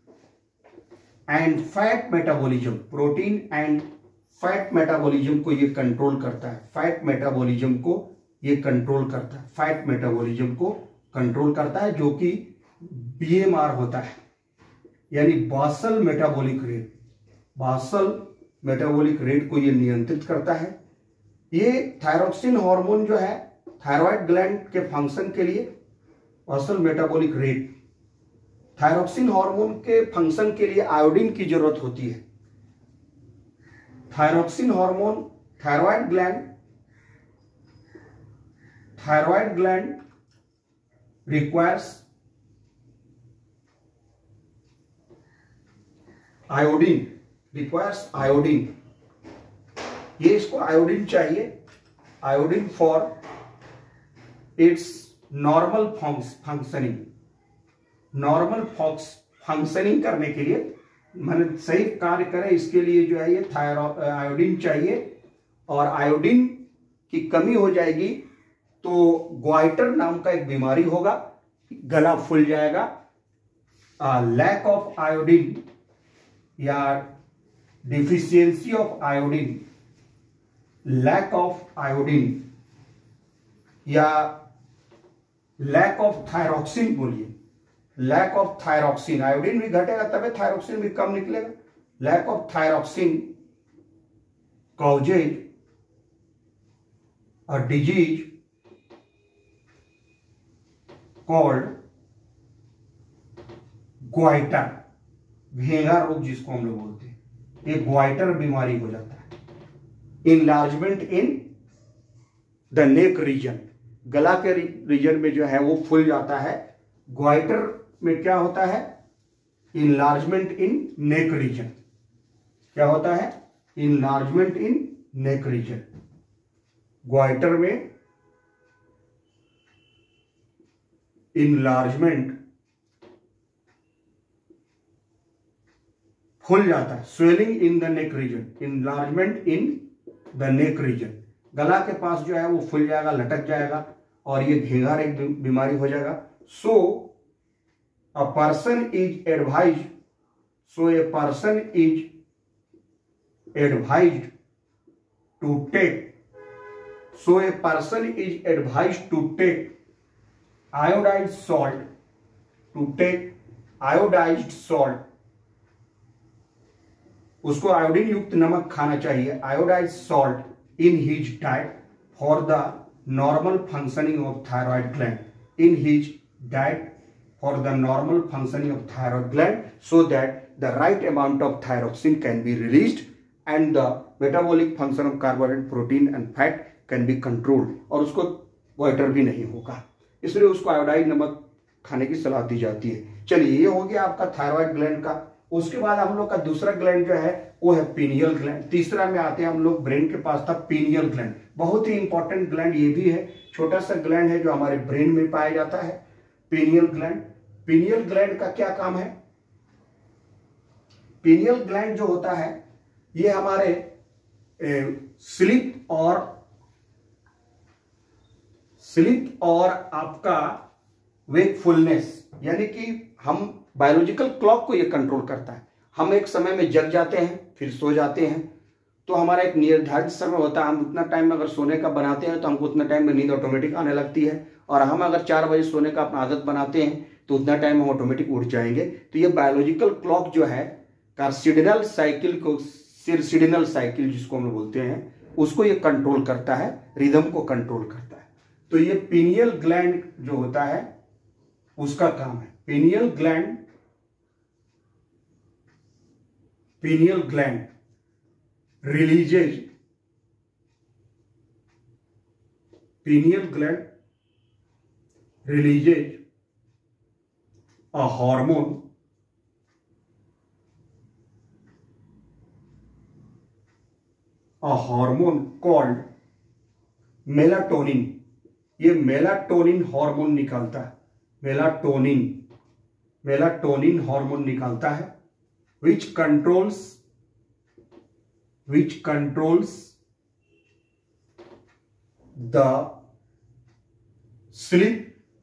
and fat metabolism, protein and fat metabolism को ये कंट्रोल करता है। फैट मेटाबॉलिज्म को ये कंट्रोल करता है, फैट मेटाबॉलिज्म को कंट्रोल करता है, जो कि बीएमआर होता है, यानी basal metabolic rate. Basal metabolic rate को ये नियंत्रित करता है। ये थायरॉक्सिन हार्मोन जो है थायराइड ग्लैंड के फंक्शन के लिए basal metabolic rate, thyroxine hormone के फंक्शन के लिए आयोडीन की जरूरत होती है। Thyroxine hormone thyroid gland requires iodine, ये इसको आयोडीन चाहिए, iodine for its normal functioning. Normal functioning करने के लिए, मैंने सही कार्य करे, इसके लिए जो है ये आयोडीन चाहिए। और आयोडीन की कमी हो जाएगी तो ग्वाइटर नाम का एक बीमारी होगा, गला फूल जाएगा। लैक ऑफ आयोडीन या deficiency of iodine, lack of iodine या लैक ऑफ थायरॉक्सिन, बोलिए लैक ऑफ थायरॉक्सिन, आयोडीन भी घटेगा तभी थायरॉक्सिन भी कम निकलेगा। Lack of thyroxine causes a disease called goitre, घेंगा रोग जिसको हम लोग बोलते हैं, ये ग्वाइटर बीमारी हो जाता है। Enlargement in the neck region, गला के रीजन में जो है वो फूल जाता है। ग्वाइटर में क्या होता है? Enlargement in neck region. क्या होता है? Enlargement in neck region. Goitre में इनलार्जमेंट फूल जाता है। Swelling in the neck region, enlargement in the neck region, गला के पास जो है वो फूल जाएगा, लटक जाएगा और ये घेंघार एक बीमारी हो जाएगा। So a person is advised to take iodized salt, उसको आयोडीन युक्त नमक खाना चाहिए, iodized salt in his diet for the normal functioning of thyroid gland, in his diet for the normal functioning of thyroid gland, so that the right amount of thyroxine can be released and the metabolic function of carbohydrate, protein and fat can be controlled, और उसको goitre भी नहीं होगा, इसलिए उसको iodise नमक खाने की सलाह दी जाती है। चलिए, ये हो गया आपका थायराइड ग्लैंड का। उसके बाद हम लोग का दूसरा ग्लैंड जो है वो है पीनियल ग्लैंड। तीसरा में आते हैं हम लोग, ब्रेन के पास था पीनियल ग्लैंड, बहुत ही इंपॉर्टेंट ग्लैंड ये भी है, छोटा सा ग्लैंड है जो हमारे ब्रेन में पाया जाता है, पीनियल ग्लैंड। पीनियल ग्लैंड का क्या काम है? पीनियल ग्लैंड जो होता है ये हमारे स्लीप और आपका वेकफुलनेस, यानी कि हम बायोलॉजिकल क्लॉक को ये कंट्रोल करता है। हम एक समय में जग जाते हैं फिर सो जाते हैं, तो हमारा एक निर्धारित समय होता है, हम उतना टाइम में अगर सोने का बनाते हैं तो हमको उतना टाइम में नींद ऑटोमेटिक आने लगती है, और हम अगर 4 बजे सोने का अपना आदत बनाते हैं तो उतना टाइम हम ऑटोमेटिक उठ जाएंगे। तो ये बायोलॉजिकल क्लॉक जो है, कार्सिडिनल साइकिल को, सिरसिडिनल साइकिल जिसको हम बोलते हैं, उसको ये कंट्रोल करता है, रिदम को कंट्रोल करता है। तो ये पीनियल ग्लैंड जो होता है उसका काम है। Pineal gland releases a hormone called melatonin. ये मेलाटोनिन हार्मोन निकालता है, मेलाटोनिन हार्मोन निकालता है, which controls the sleep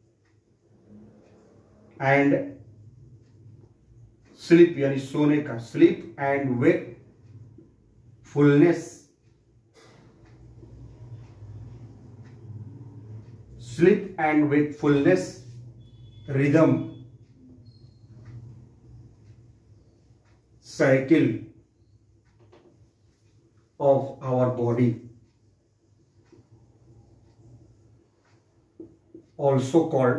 यानी सोने का, sleep and wakefulness rhythm cycle of our body, also called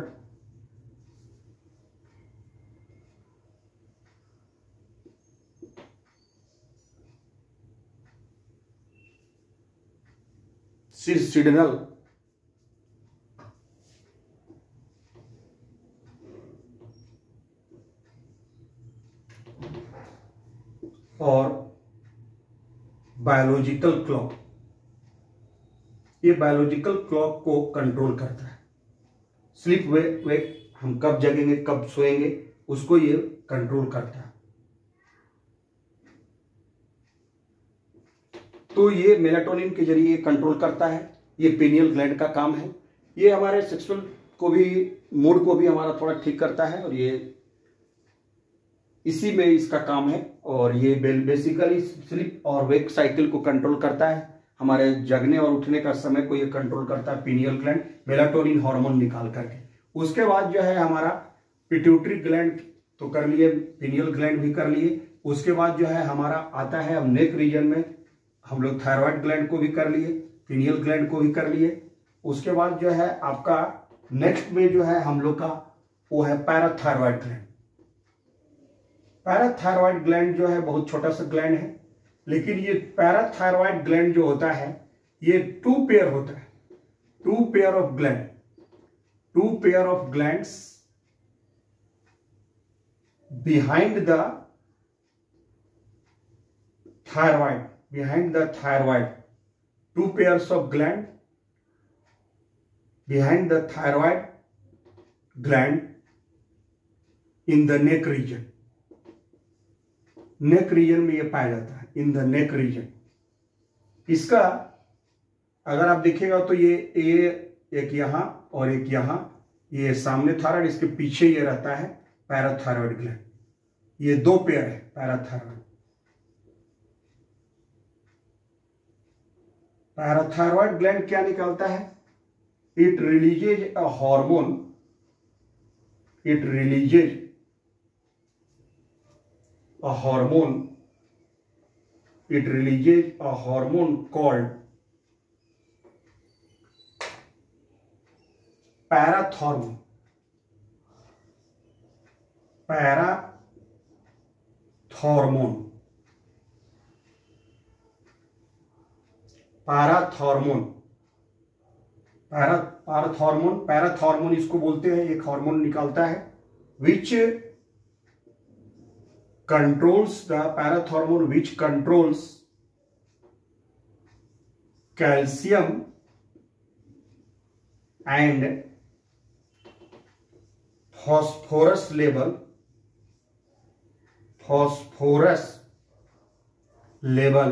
circadian और बायोलॉजिकल क्लॉक। ये बायोलॉजिकल क्लॉक को कंट्रोल करता है। स्लीप वेक हम कब जगेंगे कब सोएंगे उसको ये कंट्रोल करता है। तो ये मेलाटोनिन के जरिए कंट्रोल करता है। ये पीनियल ग्लैंड का काम है। ये हमारे सेक्सुअल को भी, मूड को भी हमारा थोड़ा ठीक करता है और ये इसी में इसका काम है। और ये बेसिकली स्लीप और वेक साइकिल को कंट्रोल करता है। हमारे जगने और उठने का समय को ये कंट्रोल करता है पीनियल ग्लैंड मेलाटोनिन हार्मोन निकाल करके। उसके बाद जो है हमारा पिट्यूटरी ग्लैंड तो कर लिए, पीनियल ग्लैंड भी कर लिए। उसके बाद जो है हमारा आता है हम नेक रीजन में, हम लोग थायराइड ग्लैंड को भी कर लिए, पीनियल ग्लैंड को भी कर लिए। उसके बाद जो है आपका नेक्स्ट में जो है हम लोग का वो है पैराथायरॉयड ग्लैंड। पैराथायरॉयड ग्लैंड जो है बहुत छोटा सा ग्लैंड है, लेकिन ये पैराथायरॉयड ग्लैंड जो होता है ये टू पेयर होता है, two pair of glands behind the thyroid, two pairs of gland behind the thyroid gland in the neck region। Neck region में ये पाया जाता है, इन द नेक रीजन। इसका अगर आप देखिएगा तो ये एक यहां और एक यहां, ये सामने थायराइड, इसके पीछे ये रहता है पैराथायरॉयड ग्लैंड। ये दो पेयर है पैराथायरॉयड। पैराथायरॉयड ग्लैंड क्या निकालता है? It releases a hormone, called parathormone. Parathormone इसको बोलते हैं। एक हार्मोन निकालता है which controls calcium and phosphorus level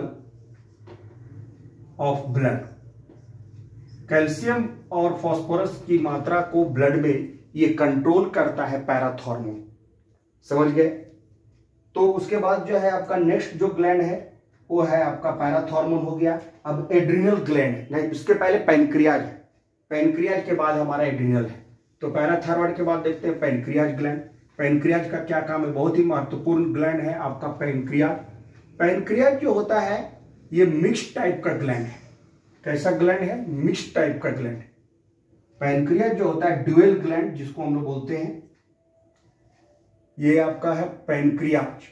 of blood. Calcium और फास्फोरस की मात्रा को ब्लड में ये कंट्रोल करता है पैराथॉर्मोन। समझ गए? तो उसके बाद जो है आपका नेक्स्ट जो ग्लैंड है वो है आपका पैराथॉर्मोन हो गया। अब एड्रिनल ग्लैंड नहीं, इसके पहले पैनक्रियाज है, पैनक्रियाज के बाद हमारा एड्रिनल है। तो पैराथायरॉयड के बाद देखते हैं पैनक्रियाज ग्लैंड। पैनक्रियाज का क्या काम है? बहुत ही महत्वपूर्ण ग्लैंड है आपका पैनक्रियाज। पैनक्रियाज जो होता है ये मिक्स टाइप का ग्लैंड है। कैसा ग्लैंड है? मिक्स टाइप का ग्लैंड है। पैनक्रियाज जो होता है ड्यूअल ग्लैंड जिसको हम लोग बोलते हैं, ये आपका है पैनक्रियाज।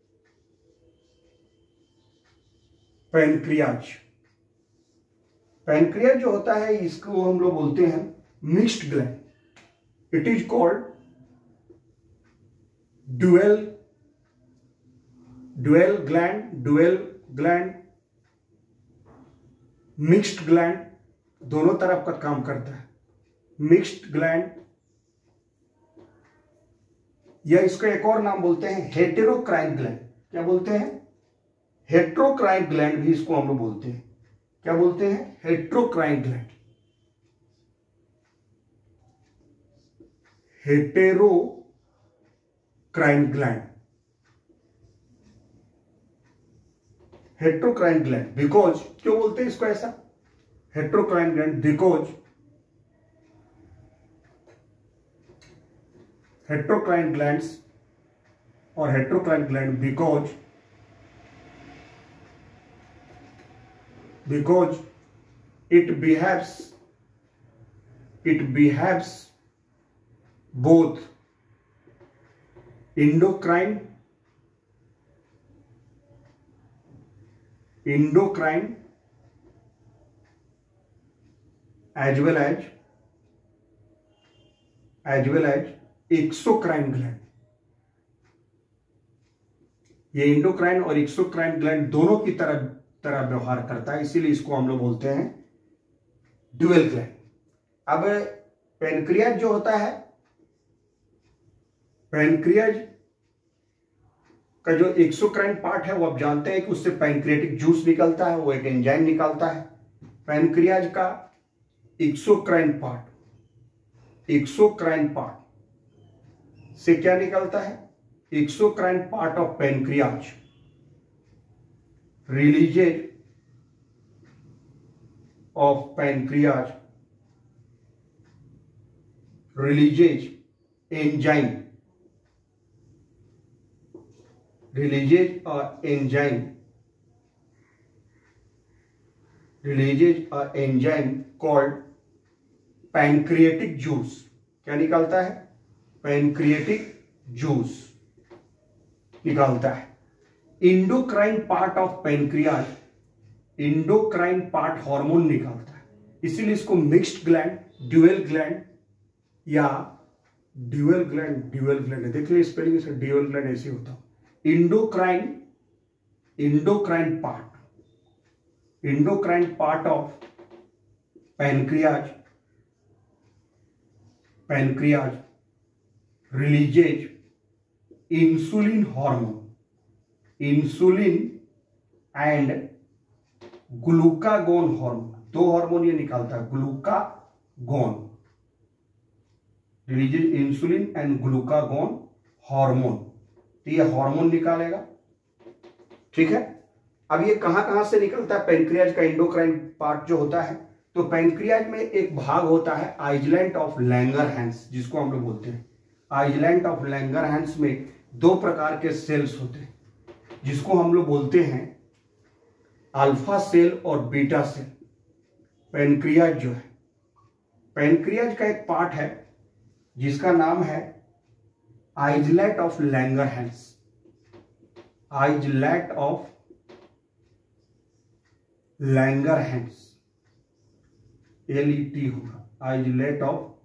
पैनक्रियाज जो होता है इसको हम लोग बोलते हैं mixed gland. It is called dual gland, mixed gland, दोनों तरफ का काम करता है। मिक्स्ड ग्लैंड या इसको एक और नाम बोलते हैं हेटेरोक्राइन ग्लैंड। क्या बोलते हैं? हेट्रोक्राइन ग्लैंड भी इसको हम लोग बोलते हैं। क्या बोलते हैं? Heterocrine gland. Heterocrine gland, heterocrine gland. Because क्यों बोलते हैं इसको ऐसा heterocrine gland? Because heterocrine glands और heterocrine gland because it behaves both endocrine as well as exocrine gland. ये इंडोक्राइन और एक्सोक्राइन ग्लैंड दोनों की तरह व्यवहार करता है, इसीलिए इसको हम लोग बोलते हैं ड्यूअल ग्लैंड। अब पैनक्रियाज जो होता है, पैनक्रियाज का जो एक्सोक्राइन पार्ट है वो आप जानते हैं कि उससे पैनक्रियाटिक जूस निकलता है, वो एक एंजाइम निकालता है। पैनक्रियाज का एक्सोक्राइन पार्ट से क्या निकलता है? Exocrine part of pancreas releases enzyme called pancreatic juice. क्या निकालता है? पैनक्रियाटिक जूस निकालता है। Endocrine part of pancreas endocrine part hormone निकालता है, इसीलिए इसको मिक्स्ड ग्लैंड, ड्यूअल ग्लैंड या ड्यूअल ग्लैंड देखिए स्पेलिंग से ड्यूअल ग्लैंड ऐसे होता है। Endocrine part of pancreas releases insulin and glucagon hormone. दो हार्मोन ये निकालता है, glucagon, releases insulin and glucagon hormone. तो ये हार्मोन निकालेगा, ठीक है। अब ये कहां से निकलता है? पैनक्रियाज का इंडोक्राइन पार्ट जो होता है, तो पैनक्रियाज में एक भाग होता है आइसलैंड ऑफ लैंगरहैंस, जिसको हम लोग बोलते हैं आइसलैंड ऑफ लैंगरहैंस। में दो प्रकार के सेल्स होते हैं, जिसको हम लोग बोलते हैं अल्फा सेल और बीटा सेल। पैनक्रियाज जो है, पैनक्रियाज का एक पार्ट है जिसका नाम है island of Langerhans. Island of Langerhans, LET होगा, island of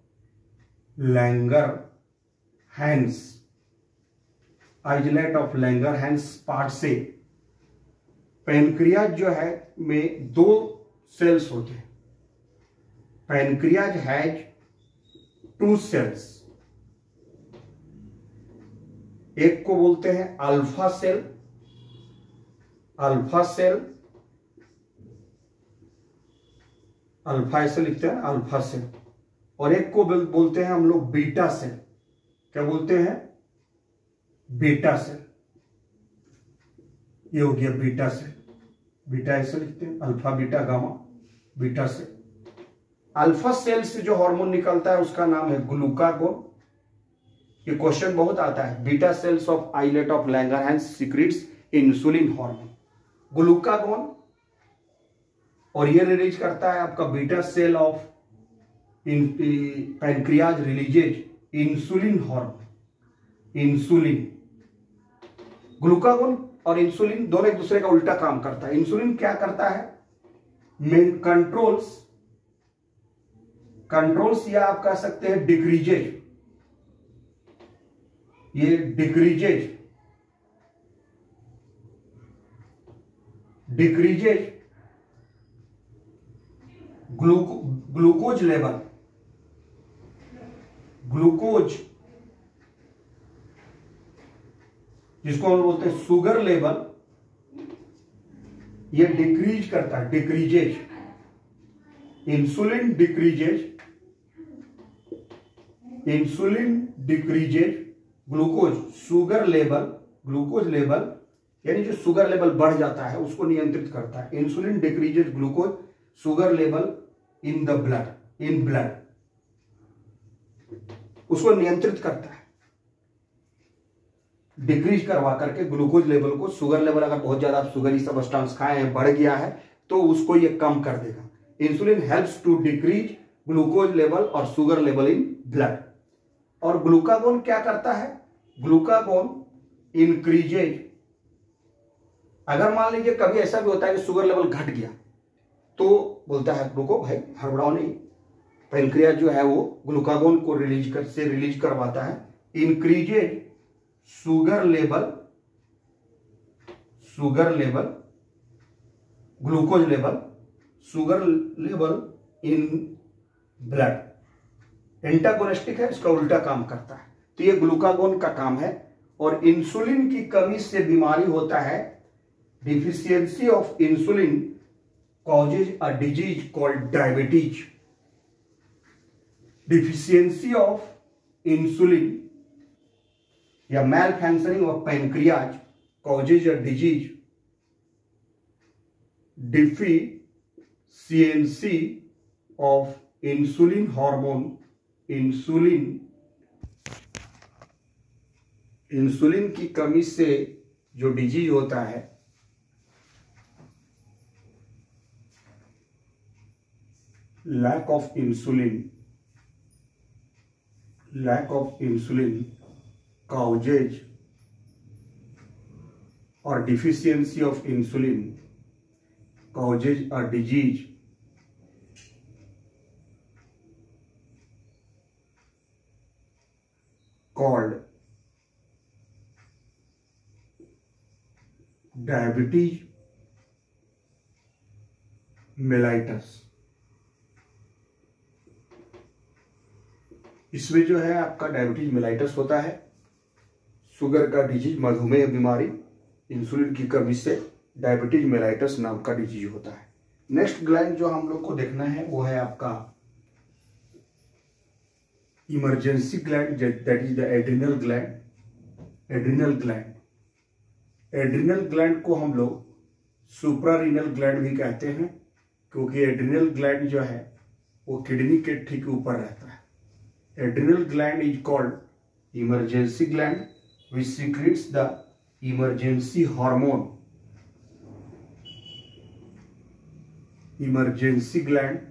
Langerhans. Island of Langerhans part से पैनक्रियाज जो है में दो सेल्स होते हैं। पैनक्रियाज हैज 2 सेल्स, एक को बोलते हैं अल्फा सेल, अल्फा ऐसे लिखते हैं अल्फा सेल, और एक को बोलते हैं हम लोग बीटा सेल। क्या बोलते हैं? Beta cell. ये हो गया बीटा सेल, बीटा ऐसे लिखते हैं, alpha beta gamma, beta cell. Alpha cell से जो हार्मोन निकलता है उसका नाम है ग्लूकागोन। ये क्वेश्चन बहुत आता है, beta cells of island of Langerhans secretes insulin hormone, glucagon, और ये रिलीज करता है आपका beta cell of pancreas releases insulin hormone. Insulin, glucagon और इंसुलिन दोनों एक दूसरे का उल्टा काम करता है। इंसुलिन क्या करता है? कंट्रोल्स या आप कह सकते हैं डिक्रीजेज, ये डिक्रीजेज ग्लूकोज लेवल, जिसको हम बोलते हैं शुगर लेवल, ये डिक्रीज करता है, decreases, insulin decreases, insulin decreases glucose, sugar level, glucose level यानी जो शुगर लेवल बढ़ जाता है उसको नियंत्रित करता है। Insulin decreases glucose sugar level in the blood, in blood, उसको नियंत्रित करता है, डिक्रीज करवा करके ग्लूकोज लेवल को। शुगर लेवल अगर बहुत ज्यादा आप शुगर सब्सटेंस खाए हैं, बढ़ गया है, तो उसको ये कम कर देगा। Insulin helps to decrease glucose level और शुगर लेवल इन ब्लड। और ग्लूकागोन क्या करता है? ग्लूकागोन इंक्रीजेज, अगर मान लीजिए कभी ऐसा भी होता है कि शुगर लेवल घट गया तो बोलता है रुको भाई, हड़बड़ाओ नहीं, पैंक्रियाज जो है वो ग्लूकागोन को रिलीज करवाता है। Increases sugar level, glucose level, sugar level in blood. Antagonistic है, इसका उल्टा काम करता है। तो ये ग्लूकागोन का काम है। और इंसुलिन की कमी से बीमारी होता है, deficiency of insulin causes a disease called diabetes. Deficiency of insulin या malfunctioning of pancreas causes a disease, deficiency of insulin hormone, insulin की कमी से जो डिजीज होता है, lack of insulin causes or deficiency of insulin causes a disease called diabetes mellitus। इसमें जो है आपका डायबिटीज मेलाइटस होता है, शुगर का डिजीज, मधुमेह बीमारी, इंसुलिन की कमी से डायबिटीज मेलाइटस नाम का डिजीज होता है। नेक्स्ट ग्लैंड जो हम लोग को देखना है वो है आपका emergency gland, that is the adrenal gland. Adrenal gland को हम लोग सुप्रारीनल ग्लैंड भी कहते हैं, क्योंकि एड्रिनल ग्लैंड जो है वो किडनी के ठीक ऊपर रहता है। Adrenal gland is called emergency gland which secretes the emergency hormone। Emergency gland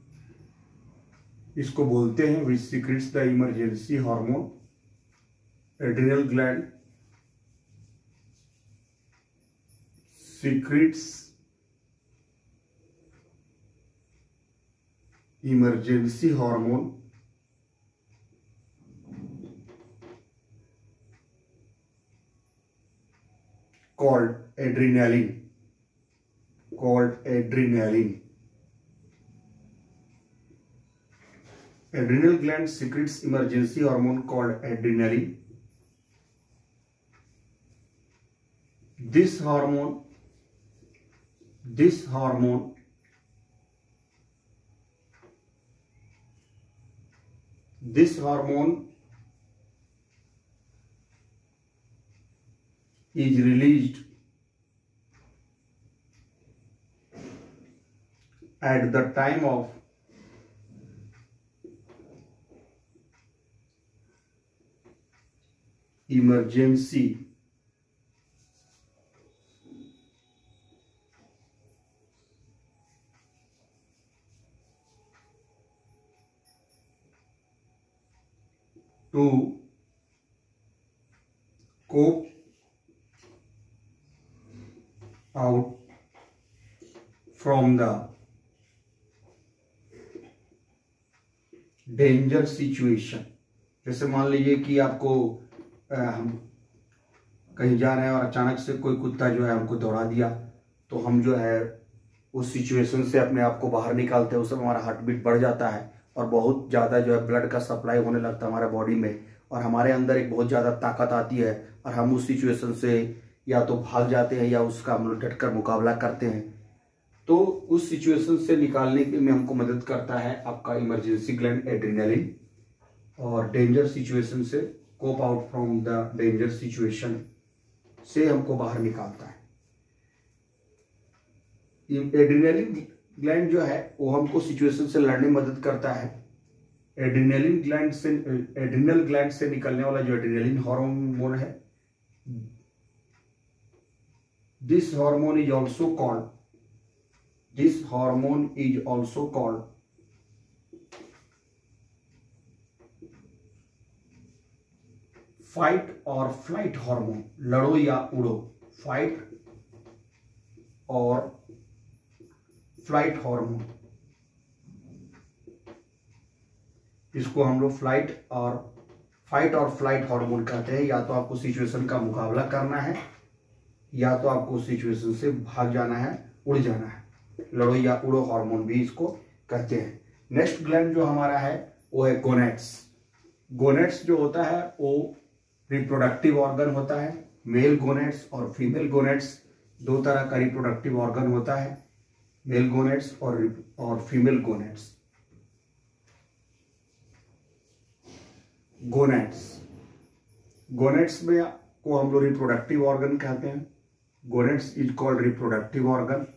इसको बोलते हैं which secretes the emergency hormone। Adrenal gland secretes emergency hormone called adrenaline, Adrenal gland secretes emergency hormone called adrenaline. This hormone is released at the time of emergency to cope out from the danger situation. जैसे मान लीजिए कि आपको हम कहीं जा रहे हैं और अचानक से कोई कुत्ता जो है हमको दौड़ा दिया, तो हम जो है उस सिचुएशन से अपने आप को बाहर निकालते हैं। उस समय हमारा हार्ट बीट बढ़ जाता है और बहुत ज़्यादा जो है ब्लड का सप्लाई होने लगता है हमारे बॉडी में, और हमारे अंदर एक बहुत ज़्यादा ताकत आती है और हम उस सिचुएशन से या तो भाग जाते हैं या उसका हम लोग डटकर मुकाबला करते हैं। तो उस सिचुएशन से निकालने में हमको मदद करता है आपका इमरजेंसी ग्लैंड एड्रेनालिन, और डेंजर सिचुएशन से cope out from the danger situation से हमको बाहर निकालता है। एड्रेनालिन ग्लैंड जो है वो हमको सिचुएशन से लड़ने में मदद करता है। एड्रेनल ग्लैंड से निकलने वाला जो एड्रेनलिन हार्मोन है, this hormone is also called fight और फ्लाइट हार्मोन, लड़ो या उड़ो, फाइट और फ्लाइट हार्मोन। इसको हम लोग फाइट और फ्लाइट हार्मोन कहते हैं। या तो आपको सिचुएशन का मुकाबला करना है या तो आपको सिचुएशन से भाग जाना है, उड़ जाना है, लड़ो या उड़ो हार्मोन भी इसको कहते हैं। नेक्स्ट ग्लैंड जो हमारा है वो है गोनेट्स। गोनेट्स जो होता है वो रिप्रोडक्टिव ऑर्गन होता है। मेल गोनेट्स और फीमेल गोनेट्स, दो तरह का रिप्रोडक्टिव ऑर्गन होता है, मेल गोनेट्स और फीमेल गोनेट्स। गोनेट्स में को हम लोग रिप्रोडक्टिव ऑर्गन कहते हैं। Gonads is called reproductive organ.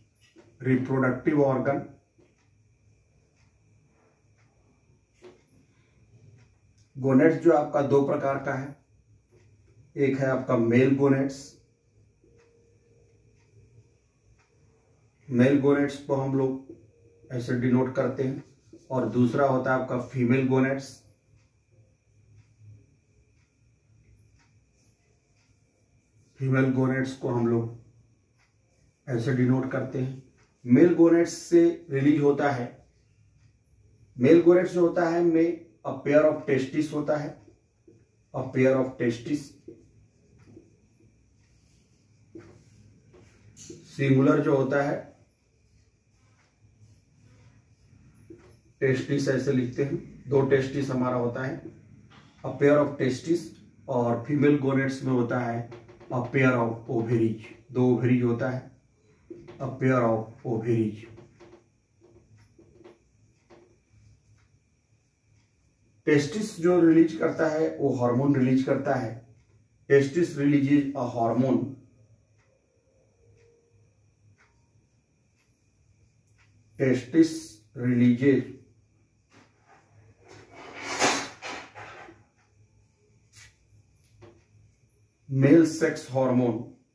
Gonads जो आपका दो प्रकार का है, एक है आपका मेल गोनेट्स को हम लोग ऐसे डिनोट करते हैं, और दूसरा होता है आपका फीमेल गोनेट्स। फीमेल गोनेट्स को हम लोग ऐसे डिनोट करते हैं। मेल गोनेट्स से रिलीज होता है, मेल गोनेट्स जो होता है में अ पेयर ऑफ टेस्टिस होता है, a pair of testis. Singular जो होता है, टेस्टिस ऐसे लिखते हैं, दो टेस्टिस हमारा होता है, अ पेयर ऑफ टेस्टिस। और फीमेल गोनेट्स में होता है अ पेयर ऑफ ओवेरीज, दो ओवेरीज होता है, a pair of ovaries. Testis जो रिलीज करता है वो हार्मोन रिलीज करता है। Testis releases a hormone, testis releases male sex hormone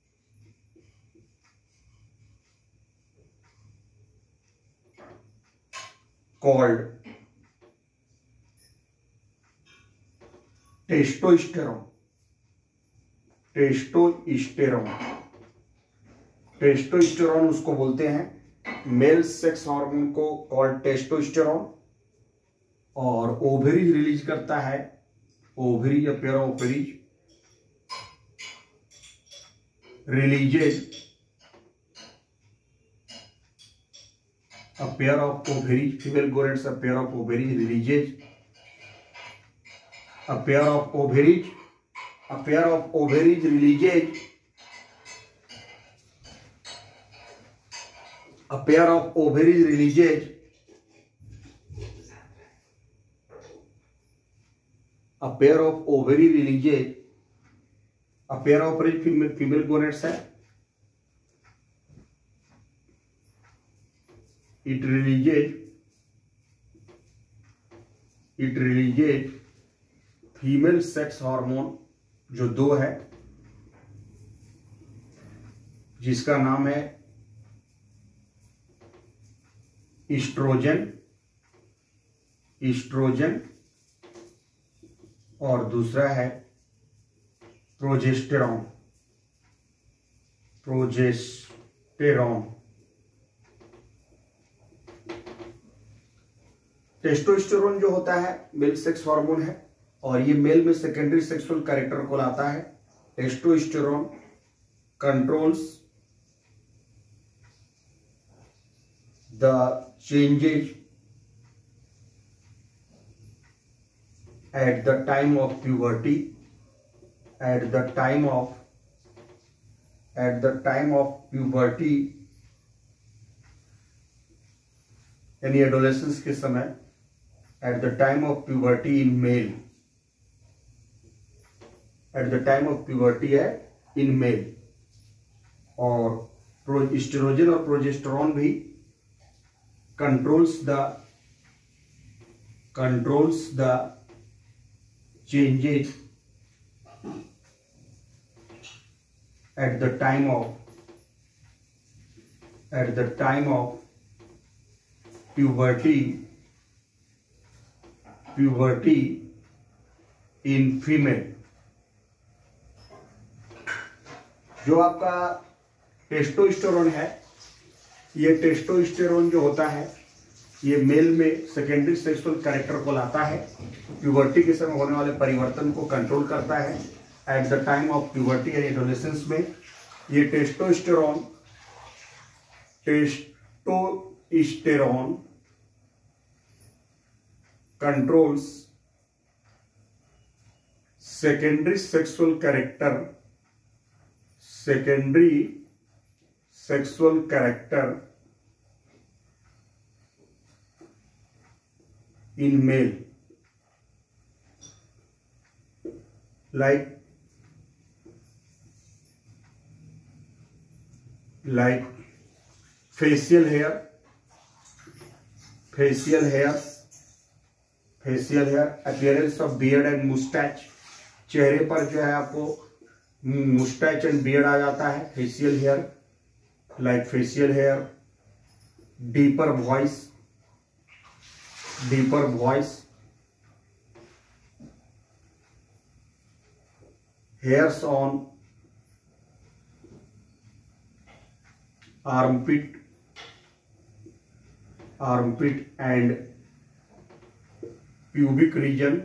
called testosterone. Testosterone उसको बोलते हैं, मेल सेक्स हार्मोन को कॉल्ड टेस्टोस्टेरोन। और ओवरी रिलीज करता है, ओवरी या pair of ovaries releases a pair of ovaries, female gonads, a pair of ovaries releases a pair of ovaries releases a pair of ovaries releases a pair of ovary releases a pair of female gonads है, it releases female sex hormone जो दो है, जिसका नाम है oestrogen और दूसरा है प्रोजेस्टेरॉन। टेस्टोस्टेरोन जो होता है मेल सेक्स हार्मोन है, और ये मेल में सेकेंडरी सेक्सुअल कैरेक्टर को लाता है। Testosterone controls the changes at the time of puberty, at the time of puberty यानी एडोलेसेंस के समय, at the time of puberty in male, at the time of puberty है in male। और oestrogen और progesterone भी controls the changes at the time of puberty in female। जो आपका testosterone है, ये टेस्टोस्टेरोन जो होता है ये मेल में सेकेंडरी सेक्सुअल कैरेक्टर को लाता है, प्यूबर्टी के समय होने वाले परिवर्तन को कंट्रोल करता है। At the time of puberty यानी एडोलेसेंस में ये testosterone controls secondary sexual character in male, like facial hair, appearance of beard and mustache। चेहरे पर जो है आपको मुस्टैच एंड बियर्ड आ जाता है, facial hair, deeper voice, hairs on armpit and pubic region,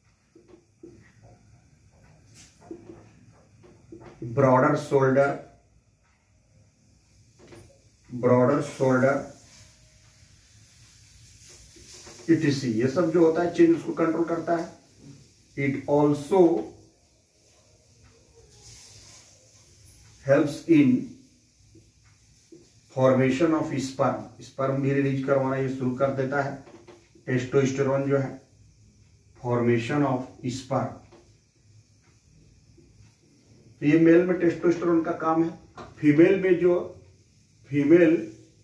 broader shoulder etc। ये सब जो होता है चेंज उसको कंट्रोल करता है। It also helps in formation of sperm भी रिलीज करवाना ये शुरू कर देता है। टेस्टोस्टेरोन जो है फॉर्मेशन ऑफ स्पर्म, तो ये मेल में टेस्टोस्टेरोन का काम है। फीमेल में जो फीमेल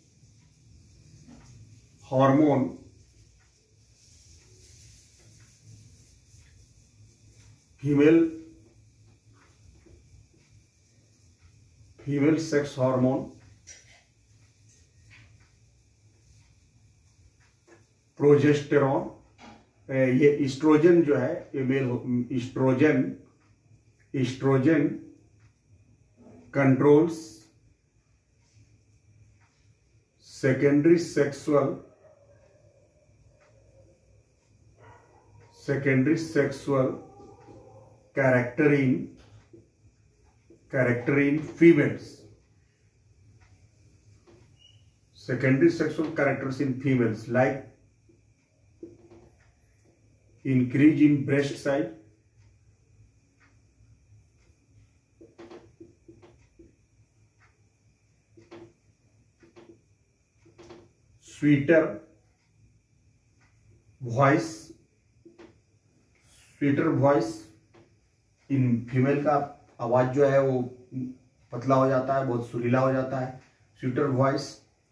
सेक्स हार्मोन प्रोजेस्टेरॉन, ये एस्ट्रोजन जो है ये male oestrogen controls secondary sexual character in females, secondary sexual characters in females, like increase in breast size, sweeter voice in female का आवाज जो है वो पतला हो जाता है, बहुत सुरीला हो जाता है। Sweeter voice,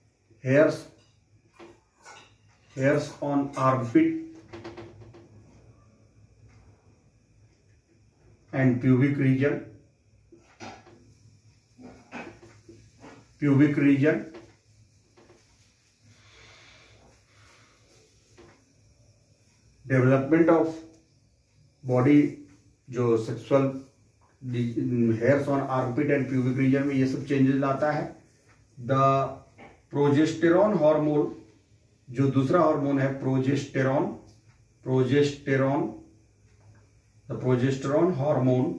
hairs on armpit and pubic region, development of body जो sexual hairs on armpit and pubic region में ये सब चेंजेस लाता है। द प्रोजेस्टेरॉन हार्मोन, जो दूसरा हार्मोन है progesterone, the progesterone hormone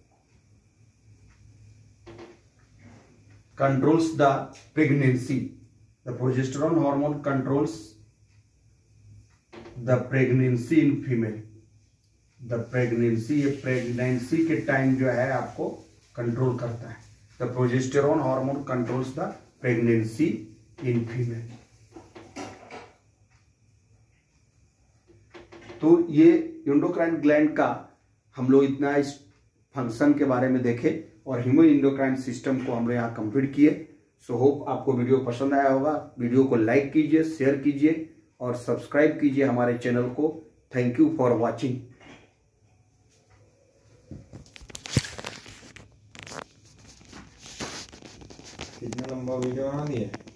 controls the pregnancy, the progesterone hormone controls the pregnancy in female. The pregnancy, ये प्रेगनेंसी के टाइम जो है आपको कंट्रोल करता है। The progesterone hormone controls the pregnancy in female. तो ये एंडोक्राइन ग्लैंड का हम लोग इतना इस फंक्शन के बारे में देखे और ह्यूमन एंडोक्राइन सिस्टम को हम लोग यहाँ कंप्लीट किए। सो होप आपको वीडियो पसंद आया होगा। वीडियो को लाइक कीजिए, शेयर कीजिए और सब्सक्राइब कीजिए हमारे चैनल को। Thank you for watching. कितना लंबा वीडियो बना दिया।